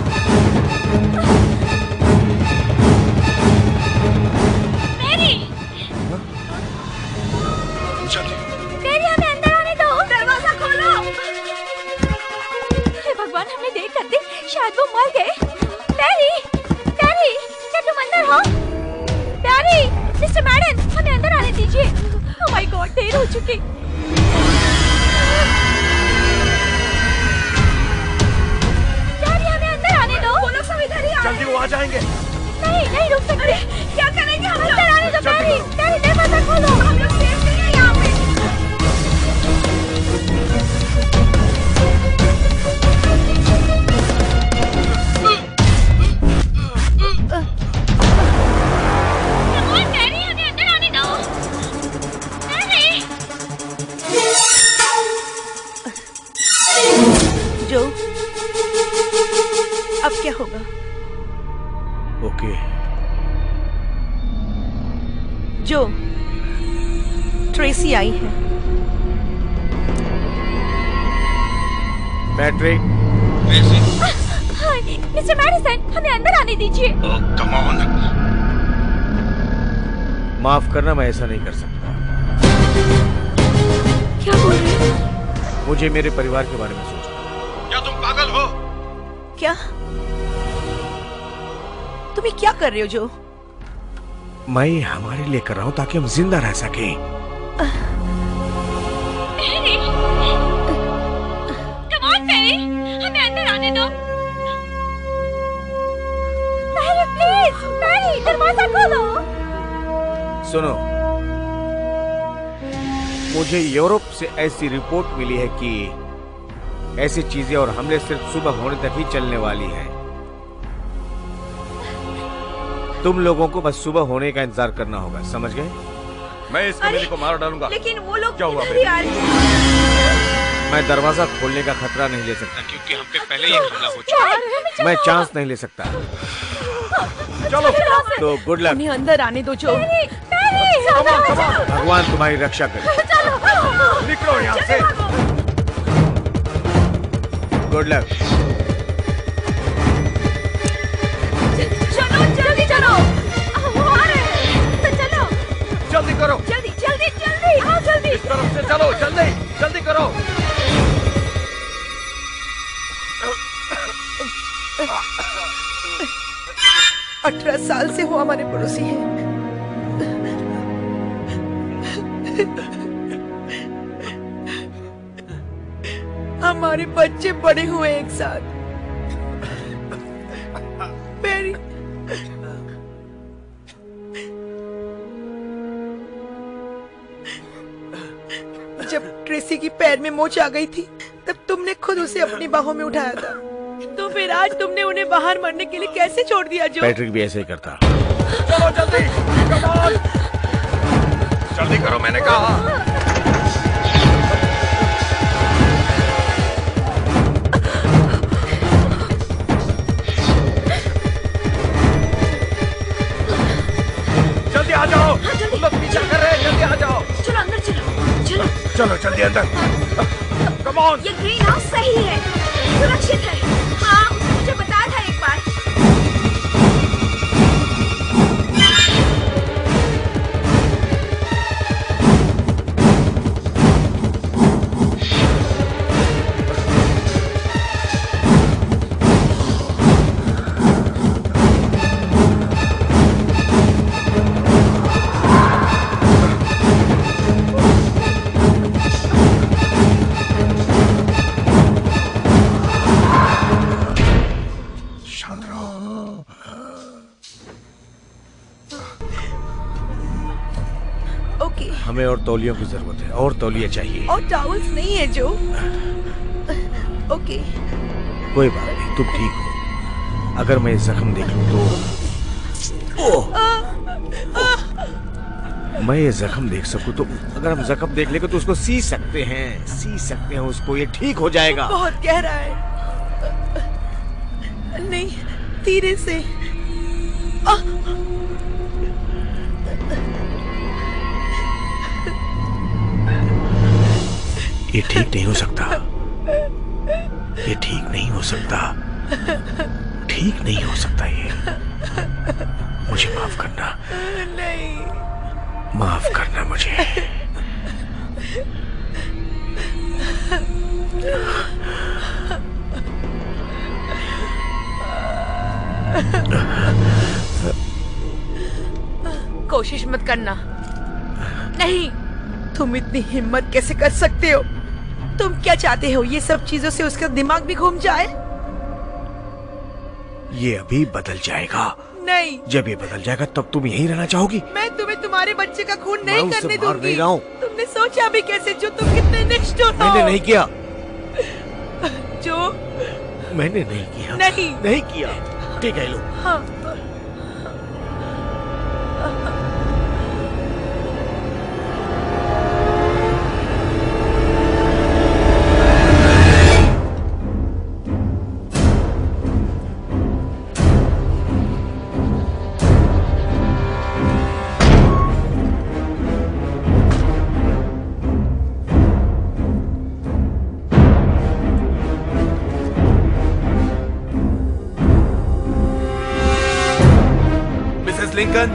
पेरी, पेरी हमें अंदर आने दो। दरवाजा खोलो। हे भगवान, हमने देर कर दी। शायद वो मर गए। पेरी, पेरी, क्या तुम अंदर हो? पेरी, मिस्टर मैडन, हमें अंदर आने दीजिए। ओह माय गॉड, देर हो चुकी। पेरी, हमें अंदर आने दो। वो लोग सब इधर ही आ रहे जल्दी वो आ जाएंगे। नहीं, नहीं रुक सकते। क्या करेंगे हम लोग? अंदर आने दो पेरी। पेरी, दरवाजा खोलो। हम लोग सेफ नहीं है यहाँ पे। पेरी, हमें अंदर आने दो। पेरी। जो अब क्या होगा? ओके। जो ट्रेसी आई है। पैट्रिक, मिस्टर मैडिसन, हमें अंदर आने दीजिए। Come on. माफ करना, मैं ऐसा नहीं कर सकता। क्या बोल रहे हैं? मुझे मेरे परिवार के बारे में सोचना। क्या तुम पागल हो? क्या? तुम ये क्या कर रहे हो जो? मैं ये हमारे लिए कर रहा हूँ ताकि हम जिंदा रह सकें। कम ऑन मैरी, हमें अंदर आने दो। मैरी प्लीज, मैरी दरवाजा खोलो। सुनो, मुझे यूरोप से ऐसी रिपोर्ट मिली है कि ऐसी चीजें और हमले सिर्फ सुबह होने तक ही चलने वाली हैं। तुम लोगों को बस सुबह होने का इंतजार करना होगा, समझ गए? मैं इस कमीने को मार डालूंगा। लेकिन वो लोग क्या हुआ? मैं दरवाजा खोलने का खतरा नहीं ले सकता क्योंकि हम पे पहले ही हमला हो चुका है। मैं चांस नहीं ले सकता। चलो तो गुड लक। उन्हें अंदर आने दो जो। भगवान तुम्हारी रक्षा करे। निकलो यहाँ से। Good luck. चलो जल्दी चलो, वो आ रहे हैं। चलो जल्दी करो। जल्दी जल्दी जल्दी, आओ जल्दी। इस तरफ से चलो, जल्दी जल्दी करो। 18 साल से वो हमारे पड़ोसी हैं। हमारे बच्चे बड़े हुए एक साथ। मैरी, जब ट्रेसी की पैर में मोच आ गई थी तब तुमने खुद उसे अपनी बाहों में उठाया था। तो फिर आज तुमने उन्हें बाहर मरने के लिए कैसे छोड़ दिया जो? पैट्रिक भी ऐसे ही करता। चलो जल्दी, कम ऑन। जल्दी करो, मैंने कहा। जल्दी आ जाओ। तुम लोग पीछा कर रहे हैं, जल्दी आ जाओ। चलो अंदर चलो, चलो चलो जल्दी अंदर। Come on. ये ग्रीन हाउस सही है, सुरक्षित है। हाँ, उसने मुझे बताया था एक बार। हमें और तौलियों की जरूरत है, और तौलिए चाहिए। और टॉवल्स नहीं है जो। ओके, कोई बात नहीं, तुम ठीक हो। अगर मैं जख्म देख लूं तो मैं ये जख्म देख सकूं तो अगर हम जख्म देख लेंगे तो उसको सी सकते हैं उसको, ये ठीक हो जाएगा। बहुत गहरा है। नहीं, धीरे से। ये ठीक नहीं हो सकता, ये ठीक नहीं हो सकता, ठीक नहीं हो सकता ये। मुझे माफ करना। नहीं, माफ करना मुझे। कोशिश मत करना। नहीं, तुम इतनी हिम्मत कैसे कर सकते हो? तुम क्या चाहते हो? ये सब चीजों से उसका दिमाग भी घूम जाए? ये अभी बदल जाएगा। नहीं, जब ये बदल जाएगा तब तुम यहीं रहना चाहोगी? मैं तुम्हें तुम्हारे बच्चे का खून नहीं करने दूंगी। नहीं रहा हूं। तुमने सोचा भी कैसे जो तुम कितने निष्ठुर हो? मैंने नहीं किया। जो मैंने नहीं किया। नहीं किया। ठीक है लो। हाँ। लिंकन।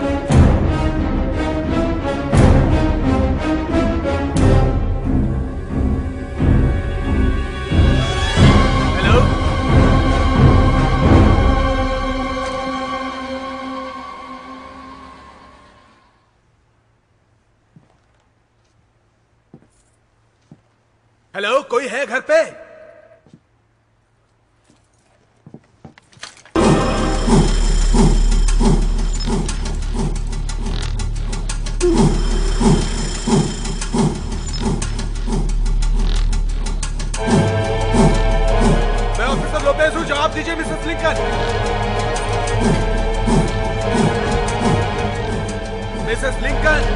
हेलो। हेलो, कोई है घर पे? मैं ऑफिसर लोपेज हूँ, जवाब दीजिए Mrs Lincoln. Mrs Lincoln.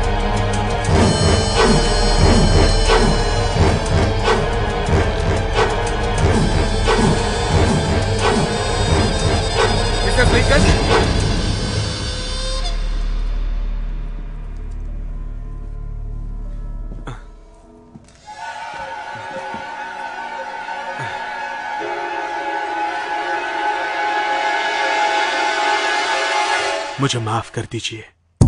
Mrs Lincoln. मुझे माफ कर दीजिए।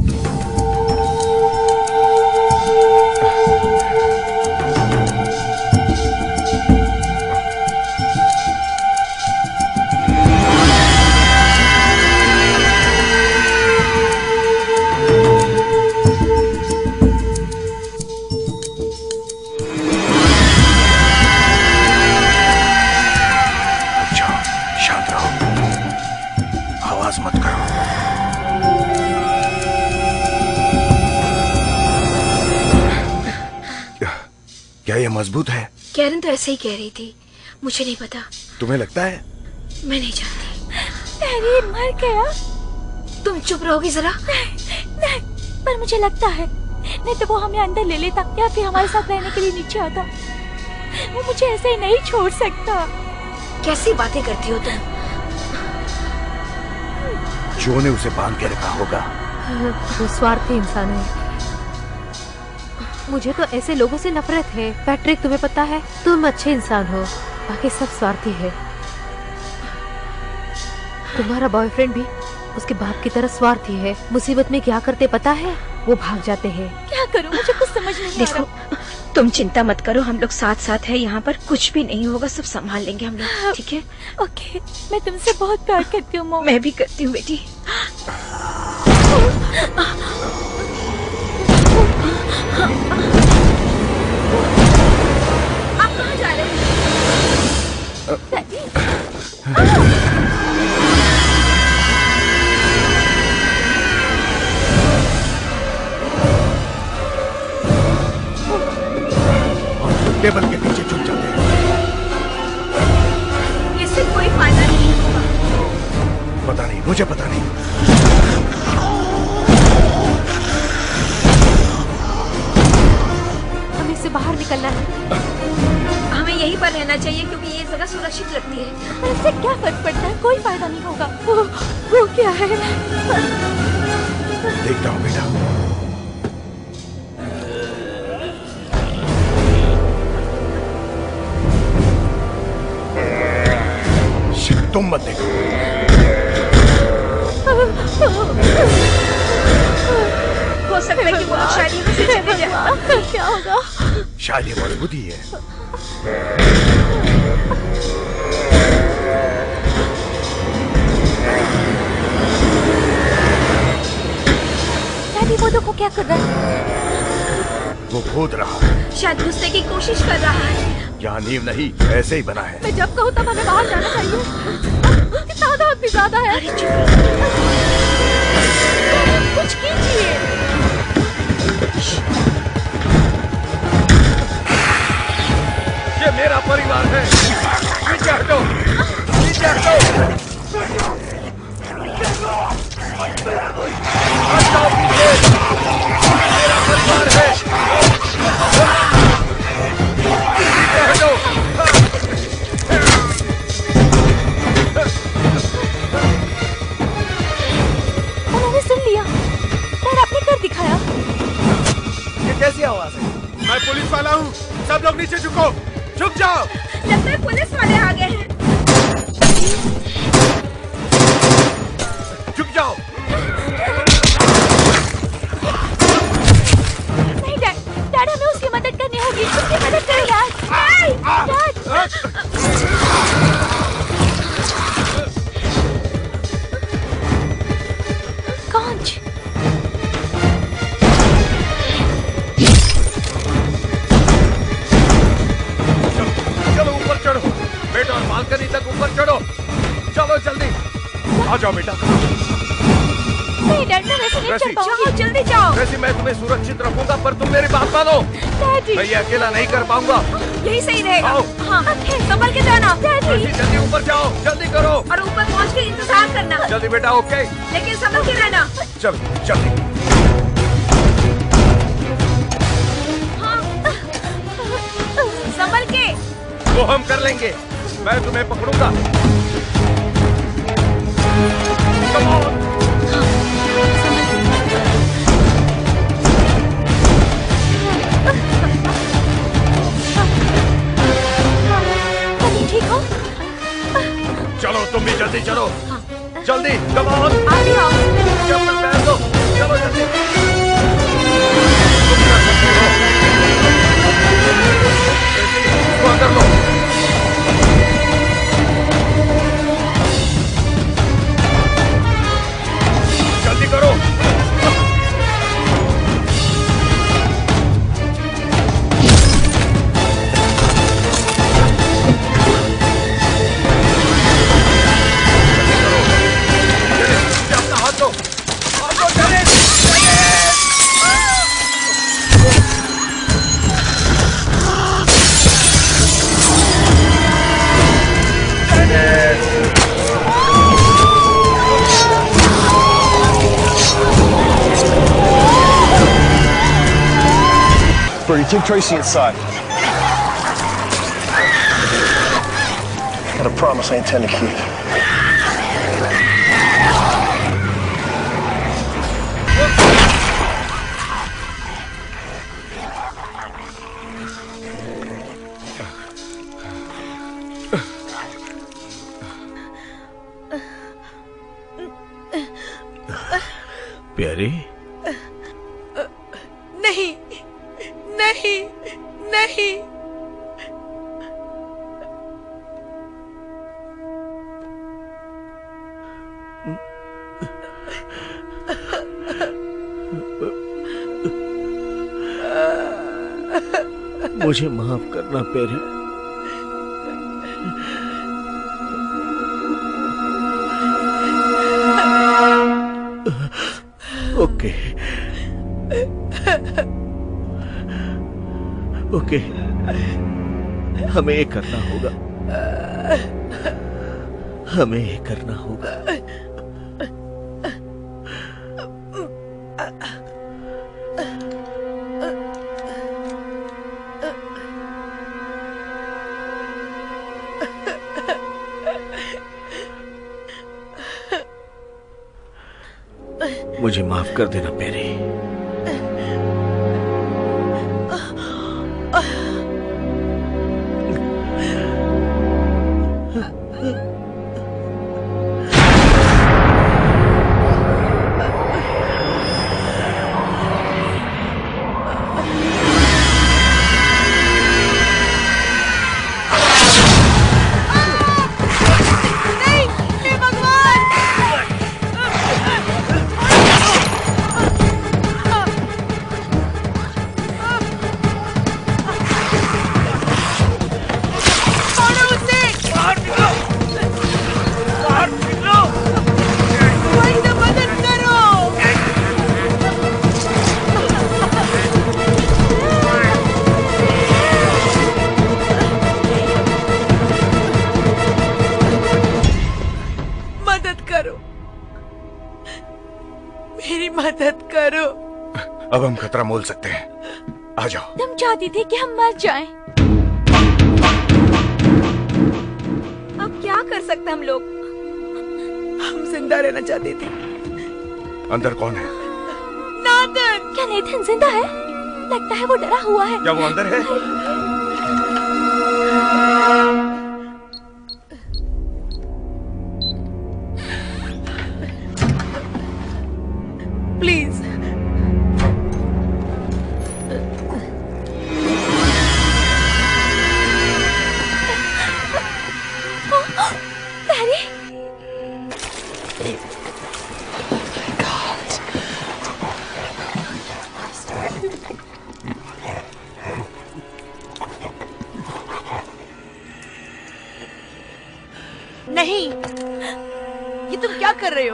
शांत रहो, आवाज मत करो। क्या ये मजबूत है? कैरन तो ऐसे ही कह रही थी, मुझे नहीं पता। तुम्हें लगता है? मैं नहीं जानती। पैरी मर गया। तुम चुप रहोगी जरा? नहीं, पर मुझे लगता है, नहीं तो वो हमें अंदर ले लेता या फिर हमारे साथ रहने के लिए नीचे आता। वो मुझे ऐसे ही नहीं छोड़ सकता। कैसी बातें करती हो तुम? जो ने उसे बांध के रखा होगा। वो स्वार्थी इंसान है। मुझे तो ऐसे लोगों से नफरत है। पैट्रिक, तुम्हें पता है, तुम अच्छे इंसान हो, बाकी सब स्वार्थी है। तुम्हारा बॉयफ्रेंड भी उसके बाप की तरह स्वार्थी है। मुसीबत में क्या करते पता है? वो भाग जाते हैं। क्या करूं, मुझे कुछ समझ नहीं आ रहा। देखो, तुम चिंता मत करो, हम लोग साथ साथ हैं यहाँ पर। कुछ भी नहीं होगा, सब संभाल लेंगे हम लोग, ठीक है? ओके, मैं तुमसे बहुत प्यार करती हूँ मॉम। मैं भी करती हूँ बेटी। आप कहाँ जा रहे हैं? टेबल के नीचे छुप जाते हैं। इससे कोई फायदा नहीं होगा। पता नहीं, मुझे पता नहीं। हमें इससे बाहर निकलना है। हमें यहीं पर रहना चाहिए क्योंकि ये जगह सुरक्षित लगती है। पर इससे क्या फर्क पड़ता है? कोई फायदा नहीं होगा। वो क्या है? देखता हूँ बेटा। तुम मत देखो। हो सकता है कि वो शायद यहाँ से चले जाए। क्या होगा? शायद ये मजबूत ही है। डैडी, वो देखो क्या कर रहा है। वो खोद रहा है। शायद घुसने की कोशिश कर रहा है। यहाँ नींव नहीं, ऐसे ही बना है। मैं जब कहूँ तब हमें बाहर जाना चाहिए। तादाद भी ज्यादा है। कुछ कीजिए। ये मेरा परिवार है। नीचे हटो, नीचे हटो। हटो पीछे। मेरा परिवार है। नीचे हटो। उन्होंने सुन लिया और आपने कर दिखाया। ये कैसी आवाज है? मैं पुलिस वाला हूँ। सब लोग नीचे झुको, झुक जाओ। लगता है पुलिस वाले आ गए हैं। तक ऊपर चढ़ो। चलो जल्दी। आ जाओ बेटा। नहीं डैड, मैं वैसे नहीं चल पाऊंगी। जाओ जल्दी जाओ। वैसे मैं तुम्हें सुरक्षित रखूंगा, पर तुम मेरी बात मानो। डैडी, मैं ये अकेला नहीं कर पाऊंगा। यही सही रहेगा। आओ। हाँ, संभल के जाना। जल्दी जल्दी ऊपर जाओ, जल्दी करो। और ऊपर पहुँच के इंतजार करना। जल्दी बेटा। ओके, लेकिन संभल के रहना। चल जल्दी। हाँ, संभल के। वो हम कर लेंगे, मैं तुम्हें पकड़ूंगा। Come on. ठीक हो? चलो तुम भी जल्दी चलो। जल्दी, कम ऑन। आगे आओ। चप्पल पहन दो। चलो जल्दी। इसको अंदर लो। जल्दी करो। Birdie, take Tracy inside. Got a promise I intend to keep. प्यारी, नहीं नहीं नहीं। मुझे माफ करना प्यारी। ओके ओके, हमें ये करना होगा, हमें ये करना होगा। मुझे माफ कर देना प्यारी। अब हम खतरा मोल सकते हैं, आ जाओ। तुम चाहती थी कि हम मर जाएं। अब क्या कर सकते हम लोग? हम जिंदा रहना चाहते थे। अंदर कौन है? नाथन। क्या नेथन जिंदा है? लगता है वो डरा हुआ है। क्या वो अंदर है? प्लीज नहीं, ये तुम क्या कर रहे हो?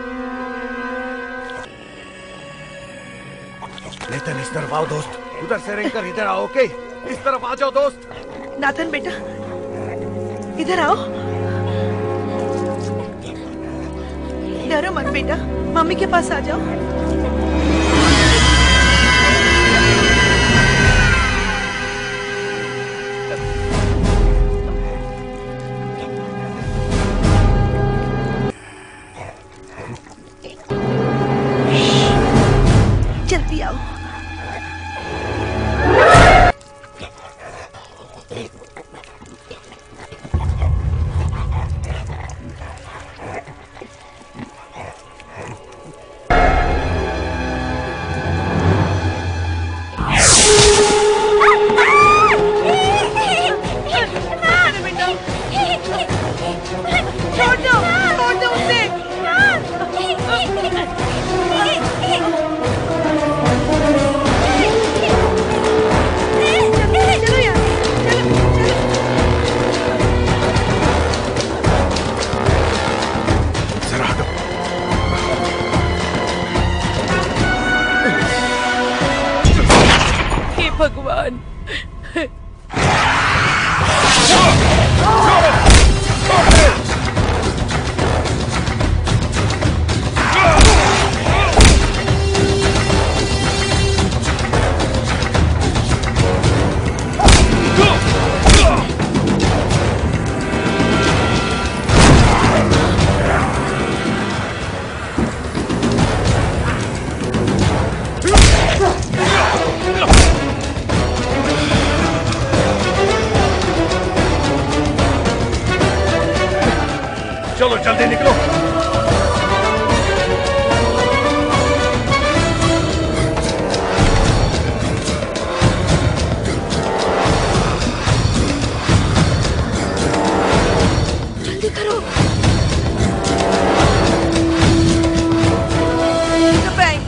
नेथन, इस तरफ आओ दोस्त। उधर से रिंग कर इधर आओ। ओके, इस तरफ आ जाओ दोस्त। नाथन बेटा, इधर आओ। डरो मत बेटा, मम्मी के पास आ जाओ। जल्दी आओ। भगवान। चलो जल्दी निकलो। जल्दी करो। बैंक,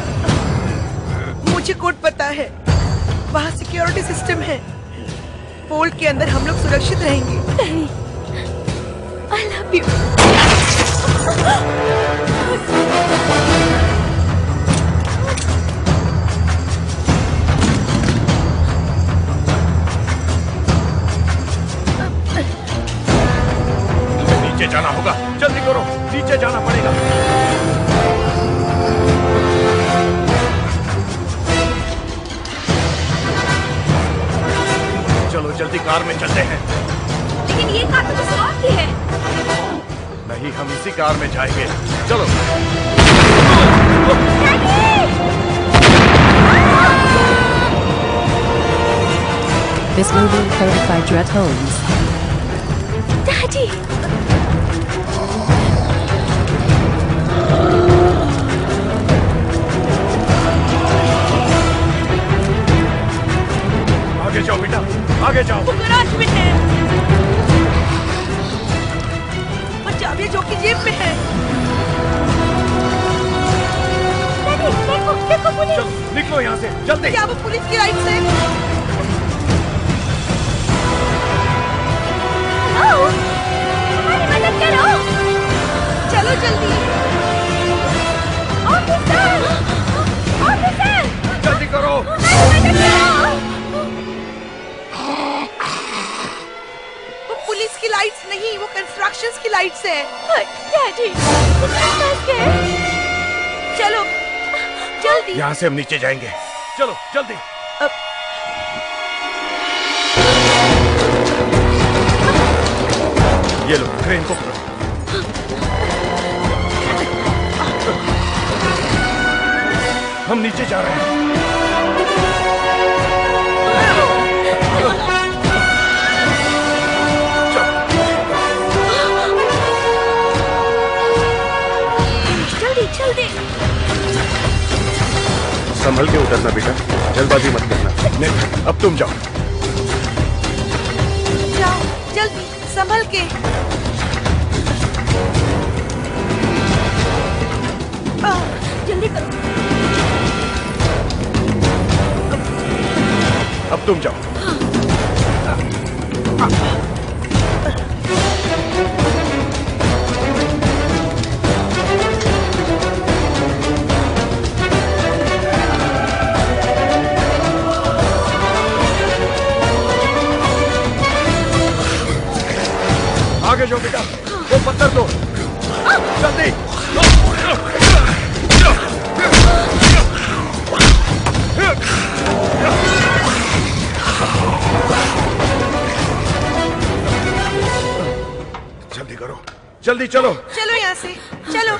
मुझे कोड पता है, वहाँ सिक्योरिटी सिस्टम है। पोल के अंदर हम लोग सुरक्षित रहेंगे। I love you. नीचे जाना होगा, जल्दी करो, नीचे जाना पड़ेगा। चलो जल्दी कार में चलते हैं। लेकिन ये कार तो किसी और की है। नहीं, हम इसी कार में जाएंगे। चलो। This movie coded by Dret Holmes. Daddy! आगे जाओ बेटा, आगे जाओ। वो गैराज में है। और चाबी जो कि जेब में है। देखो, देखो पुलिस। चलो, निकलो यहाँ से, जल्दी। क्या वो पुलिस की लाइट से? हेलो, हमारी मदद करो। चलो जल्दी। ऑफिसर, ऑफिसर, जल्दी करो। हमारी मदद करो। वो पुलिस की लाइट्स नहीं, वो कंस्ट्रक्शंस की लाइट्स है। डैडी, चलो जल्दी। यहाँ से हम नीचे जाएंगे। चलो जल्दी। ये लो, क्रेन को पकड़ो। हम नीचे जा रहे हैं। जल्दी जल्दी। संभल के उतरना बेटा, जल्दबाजी मत करना। नहीं, अब तुम जाओ। जाओ जल्दी, संभल के। जल्दी करो। अब तुम जाओ। वो पत्थर दो, जल्दी। जल्दी करो, जल्दी चलो। चलो यहाँ से, चलो।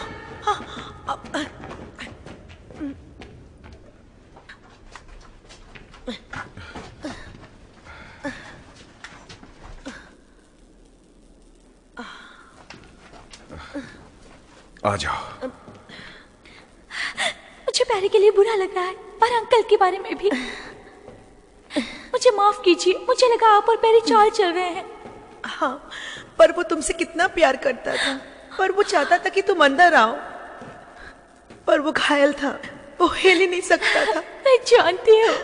आ जाओ। मुझे पैरी के लिए बुरा लग रहा है और अंकल के बारे में भी। मुझे माफ कीजिए, मुझे लगा आप और पैरी चाल चल रहे हैं। हाँ, पर वो तुमसे कितना प्यार करता था, पर वो चाहता था कि तुम अंदर आओ, पर वो घायल था, वो हिल ही नहीं सकता था। मैं जानती हूँ।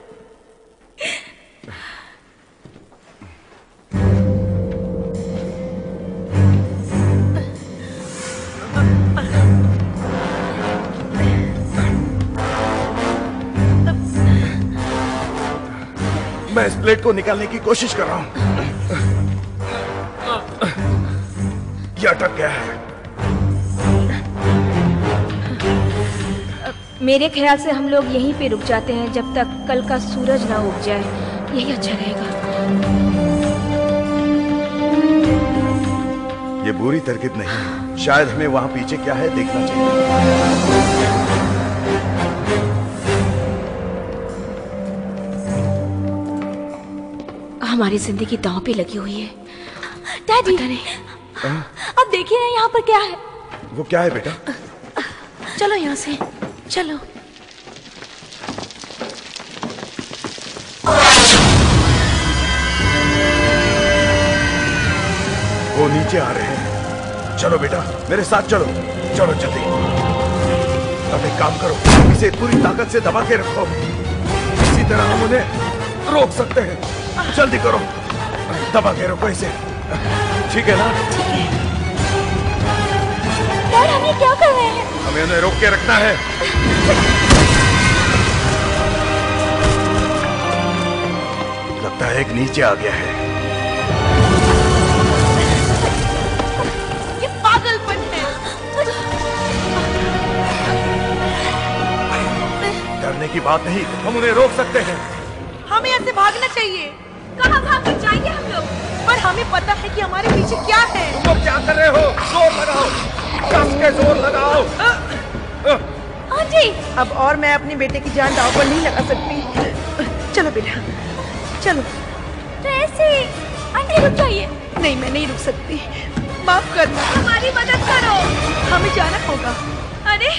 मैं इस प्लेट को निकालने की कोशिश कर रहा हूं। ये अटक गया है। मेरे ख्याल से हम लोग यहीं पे रुक जाते हैं जब तक कल का सूरज ना उग जाए। यही अच्छा रहेगा। ये बुरी तरकीब नहीं है। शायद हमें वहां पीछे क्या है देखना चाहिए। हमारी जिंदगी दांव पे लगी हुई है। डैडी, अब देखिए ना यहाँ पर क्या है। वो क्या है बेटा? चलो यहाँ से, चलो। वो नीचे आ रहे हैं। चलो बेटा, मेरे साथ चलो। चलो जल्दी। अब एक काम करो, इसे पूरी ताकत से दबा के रखो। इसी तरह हम उन्हें रोक सकते हैं। जल्दी करो, दबा के रखो इसे। ठीक है ना? ठीक है। यार, हम ये क्या कर रहे हैं? हमें उन्हें रोक के रखना है। लगता है एक नीचे आ गया है। ये पागलपन है। डरने की बात नहीं, हम उन्हें रोक सकते हैं। हमें यहाँ से भागना चाहिए। कहाँ भाग कर जाएंगे हम लोग? पर हमें पता है कि हमारे पीछे क्या है। तुम लोग क्या कर रहे हो? जोर लगाओ, कस के जोर लगाओ। आंटी, अब और मैं अपने बेटे की जान दांव पर नहीं लगा सकती। चलो बेटा, चलो। ट्रेसी, आंटी रुक जाइए। नहीं, मैं नहीं रुक सकती। माफ करना। हमारी मदद करो। हमें जाना होगा। अरे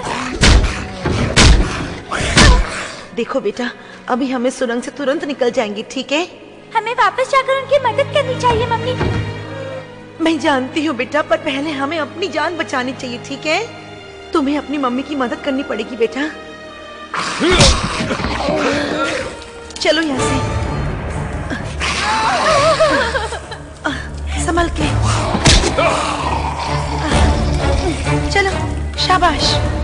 देखो बेटा, अभी हमें सुरंग से तुरंत निकल जाएंगे, ठीक है? हमें वापस जाकर उनकी मदद करनी चाहिए मम्मी। मैं जानती हूँ बेटा, पर पहले हमें अपनी जान बचानी चाहिए, ठीक है? तुम्हें अपनी मम्मी की मदद करनी पड़ेगी बेटा। चलो यहाँ से, संभल के। चलो, शाबाश।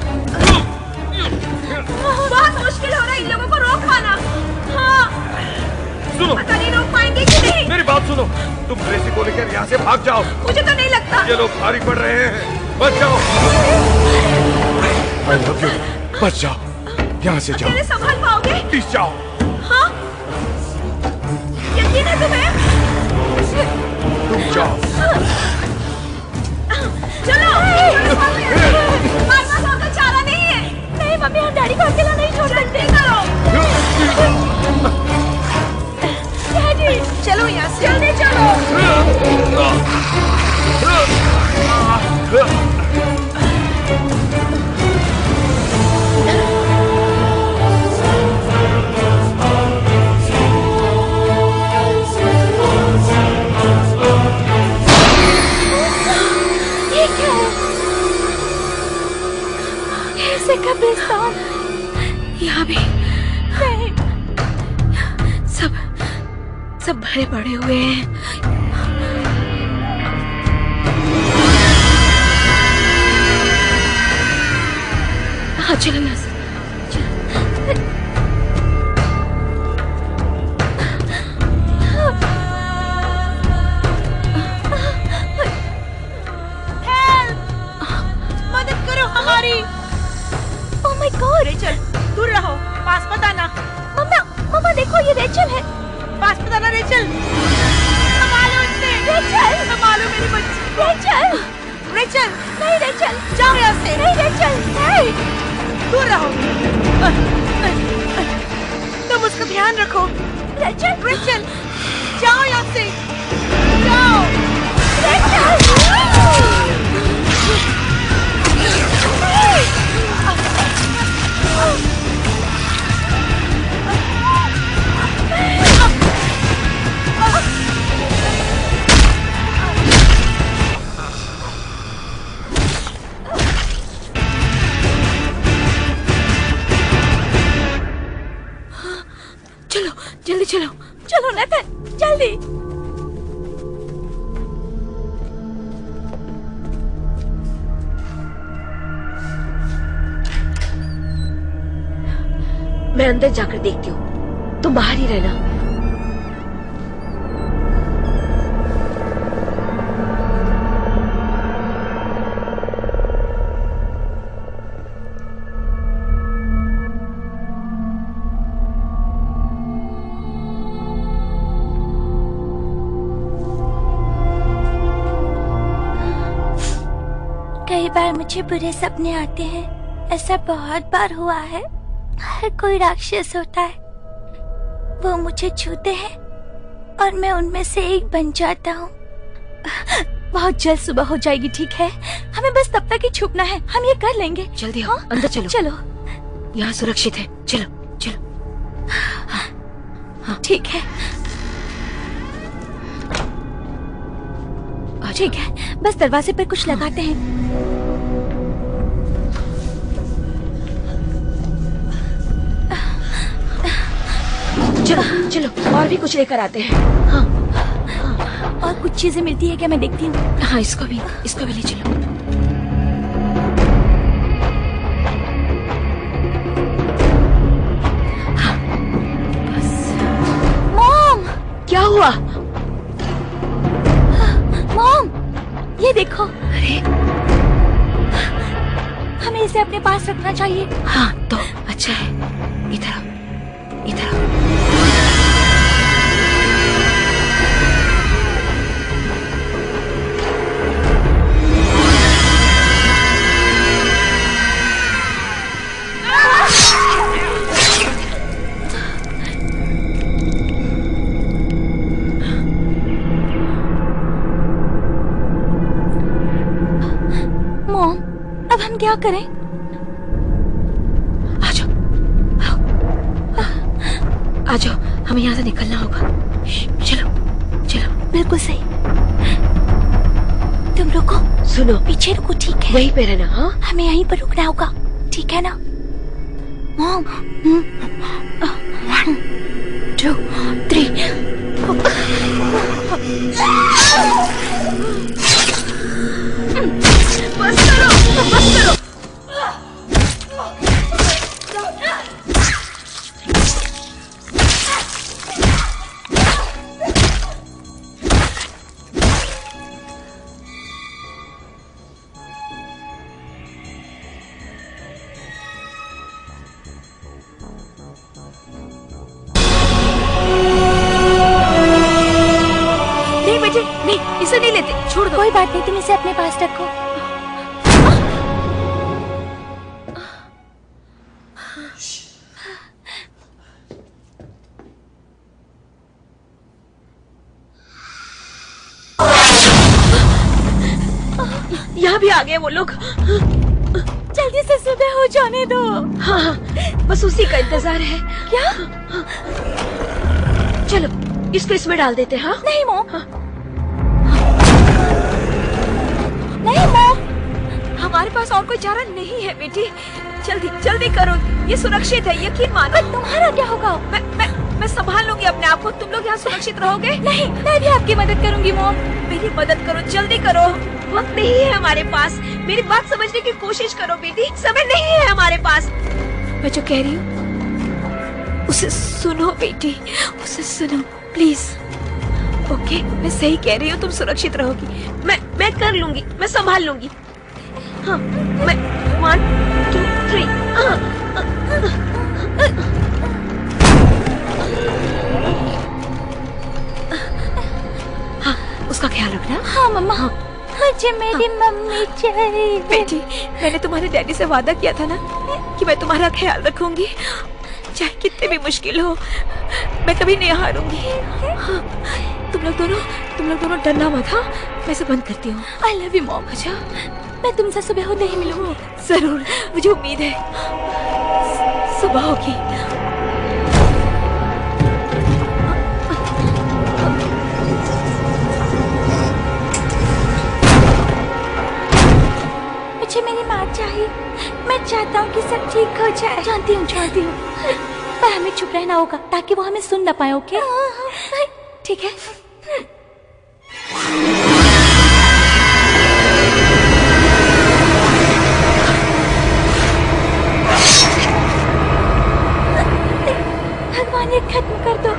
बहुत मुश्किल हो रहा है इन लोगों को रोक पाना। हाँ, सुनो, पता नहीं रोक पाएंगे कि नहीं। मेरी बात सुनो, तुम ट्रेसी को लेकर यहाँ से भाग जाओ। मुझे तो नहीं लगता। ये लोग भारी पड़ रहे हैं, बच जाओ। I love you. बच जाओ, यहाँ से जाओ। अकेले संभाल पाओगे? प्लीज जाओ। हाँ, यकीन है तुम्हें? तुम जाओ। चलो, मारना होगा, चारा नहीं है। नहीं मम्मी, हम डैडी को अकेला नहीं छोड़ सकते। करो। डैडी, चलो यहाँ से, जल्दी चलो। ये क्या है? ऐसे कब्रिस्तान यहाँ भी नहीं। सब भरे पड़े हुए हैं। हाँ, चलो यहाँ से। रेचल है। पास बताना रेचल। संभालो इसे। रेचल संभालो मेरी बच्ची। रेचल रेचल नहीं रेचल जाओ यहाँ से। नहीं रेचल नहीं दूर रहो। तुम उसका ध्यान रखो। रेचल रेचल जाओ यहाँ से। जाओ रेचल चलो जल्दी चलो। चलो नेथन जल्दी। मैं अंदर जाकर देखती हूँ, तुम बाहर ही रहना। कई बार मुझे बुरे सपने आते हैं, ऐसा बहुत बार हुआ है। हर कोई राक्षस होता है, वो मुझे छूते हैं और मैं उनमें से एक बन जाता हूँ। बहुत जल्द सुबह हो जाएगी, ठीक है? हमें बस तब तक ही छुपना है, हम ये कर लेंगे। जल्दी आओ, अंदर चलो। चलो, यहाँ सुरक्षित है। चलो चलो। हाँ ठीक है। ठीक है, बस दरवाजे पर कुछ लगाते हैं। चलो चलो, और भी कुछ लेकर आते हैं। हाँ और कुछ चीजें मिलती है क्या? मैं देखती हूँ। हाँ इसको भी ले चलो। हाँ बस। मॉम, क्या हुआ? मॉम ये देखो। अरे हमें इसे अपने पास रखना चाहिए। हाँ तो अच्छा है। इधर इधर। मॉम अब हम क्या करें? आ जाओ, हमें यहाँ से निकलना होगा। चलो चलो। बिल्कुल सही। तुम रुको। सुनो, पीछे रुको, ठीक है? वहीं पे रहना। हाँ हमें यहीं पर रुकना होगा, ठीक है ना? मॉम 1 2 3। बस करो, बस करो। नहीं बेटे, नहीं, इसे नहीं लेते, छोड़ दो। कोई बात नहीं, तुम इसे अपने पास रखो। यहाँ भी आ गए वो लोग। जल्दी से सुबह हो जाने दो। हाँ बस उसी का इंतजार है। क्या? चलो इसको इसमें डाल देते हैं। हाँ नहीं मॉम। नहीं मॉम, हमारे पास और कोई चारा नहीं है बेटी। जल्दी जल्दी करो, ये सुरक्षित है, यकीन मानो। तुम्हारा क्या होगा? मैं संभाल लूंगी अपने आप को। तुम लोग यहाँ सुरक्षित रहोगे? नहीं, मैं भी आपकी मदद करूंगी मॉम। मेरी मदद करो, जल्दी करो, वक्त नहीं है हमारे पास। मेरी बात समझने की कोशिश करो बेटी, समय नहीं है हमारे पास। मैं जो कह रही हूँ उसे सुनो बेटी, उसे सुनो प्लीज। ओके, मैं सही कह रही हूँ, तुम सुरक्षित रहोगी। मैं कर लूंगी, मैं संभाल लूंगी। हाँ मैं 1 2 3। हाँ, उसका ख्याल रखना। हाँ मम्मा, मुझे मेरी मम्मी चाहिए। बेटी, मैंने तुम्हारे डैडी से वादा किया था ना कि मैं तुम्हारा ख्याल रखूंगी, चाहे कितने भी मुश्किल हो, मैं कभी नहीं हारूंगी। हाँ, तुम लोग दोनों डरना मत। हाँ, मैं सब बंद करती हूँ। I love you mom. अच्छा, मैं तुमसे सुबह होते ही मिलूंगी। जरूर, मुझे उम्मीद है सुबह होगी। मुझे मेरी माँ चाहिए। मैं चाहता हूँ कि सब ठीक हो जाए। जानती हूँ पर हमें चुप रहना होगा ताकि वो हमें सुन ना पाए। ओके ठीक है। भगवान ये खत्म कर दो।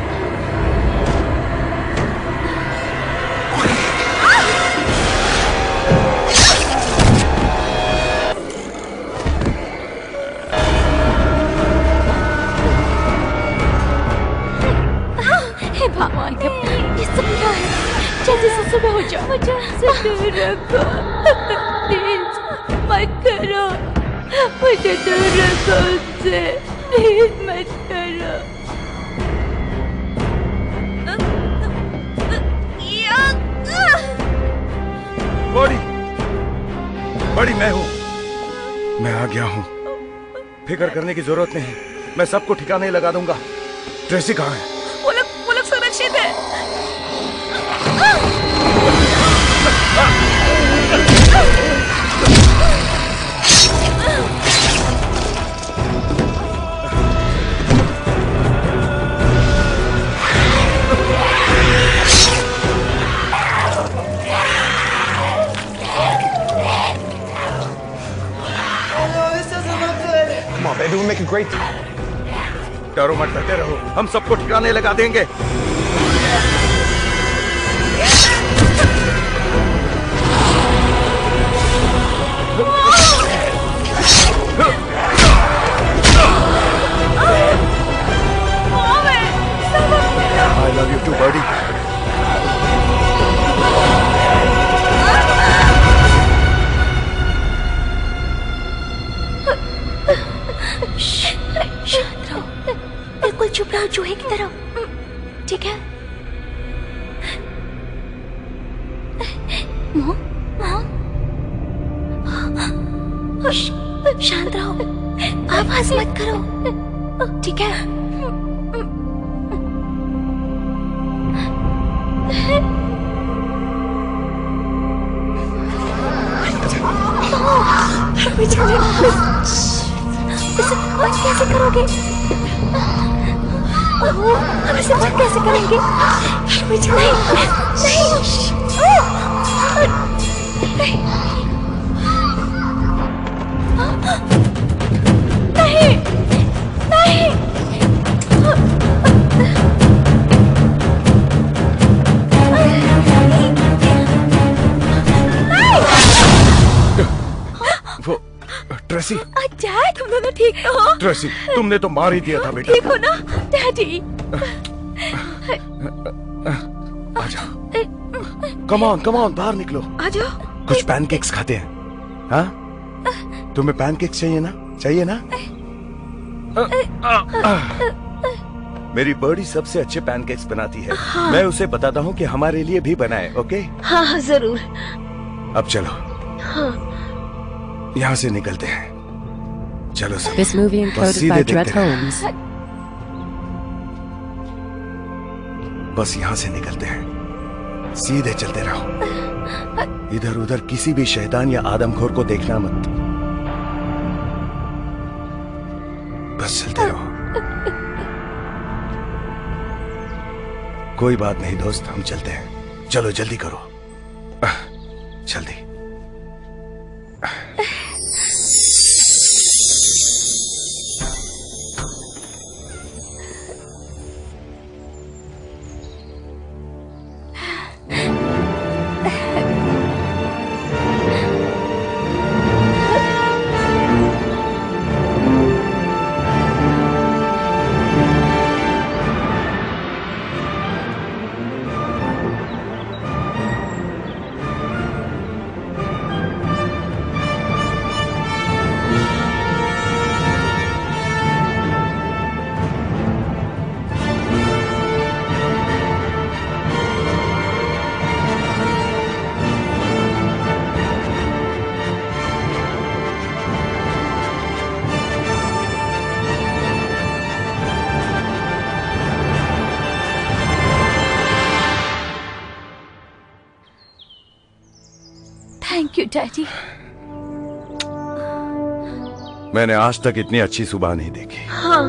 हे भगवान, ये सब क्या है? जल्दी से सुबह हो जाओ। मुझे दूर रखो, प्लीज मत करो। मुझे दूर रखो उससे, प्लीज मत करो। बड़ी मैं हूँ, मैं आ गया हूँ। फिक्र करने की जरूरत नहीं, मैं सबको ठिकाने लगा दूंगा। ट्रेसी कहाँ है? वो लोग सुरक्षित है। Come on, baby, we'll make it great. डरो मत, डरते रहो, हम सबको ठिकाने लगा देंगे। I love you too, buddy. शांत रहो, बिल्कुल चुप रहो, चूहे की तरह। ठीक है? शांत रहो, आवाज मत करो। ठीक है? इसे बंद कैसे करोगे? हम इसे बंद कैसे करेंगे? नहीं, नहीं, नहीं, वो ट्रेसी, डैड, तुम दोनों ठीक तो हो? ट्रेसी, तुमने तो मार ही दिया था बेटा। ठीक हो ना डैडी? आजा, कम ऑन, बाहर निकलो। आ जाओ। कुछ पैनकेक्स खाते हैं। हाँ, तुम्हें पैनकेक्स चाहिए ना? चाहिए ना? मेरी बड़ी सबसे अच्छे पैनकेक्स बनाती है। हाँ। मैं उसे बताता हूँ कि हमारे लिए भी बनाए। ओके? हाँ हाँ जरूर। अब चलो, हाँ। यहाँ से निकलते हैं। चलो सब। This movie encoded by Dread Holmes. बस यहाँ से निकलते हैं, सीधे चलते रहो। इधर उधर किसी भी शैतान या आदमखोर को देखना मत। बस चलते रहो। कोई बात नहीं दोस्त, हम चलते हैं। चलो जल्दी करो, जल्दी। Thank you daddy. मैंने आज तक इतनी अच्छी सुबह नहीं देखी। हाँ।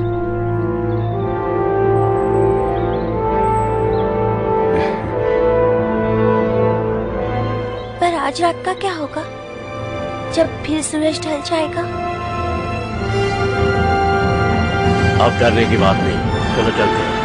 पर आज रात का क्या होगा जब फिर सूरज ढल जाएगा? अब डरने की बात नहीं, चलो चलते हैं।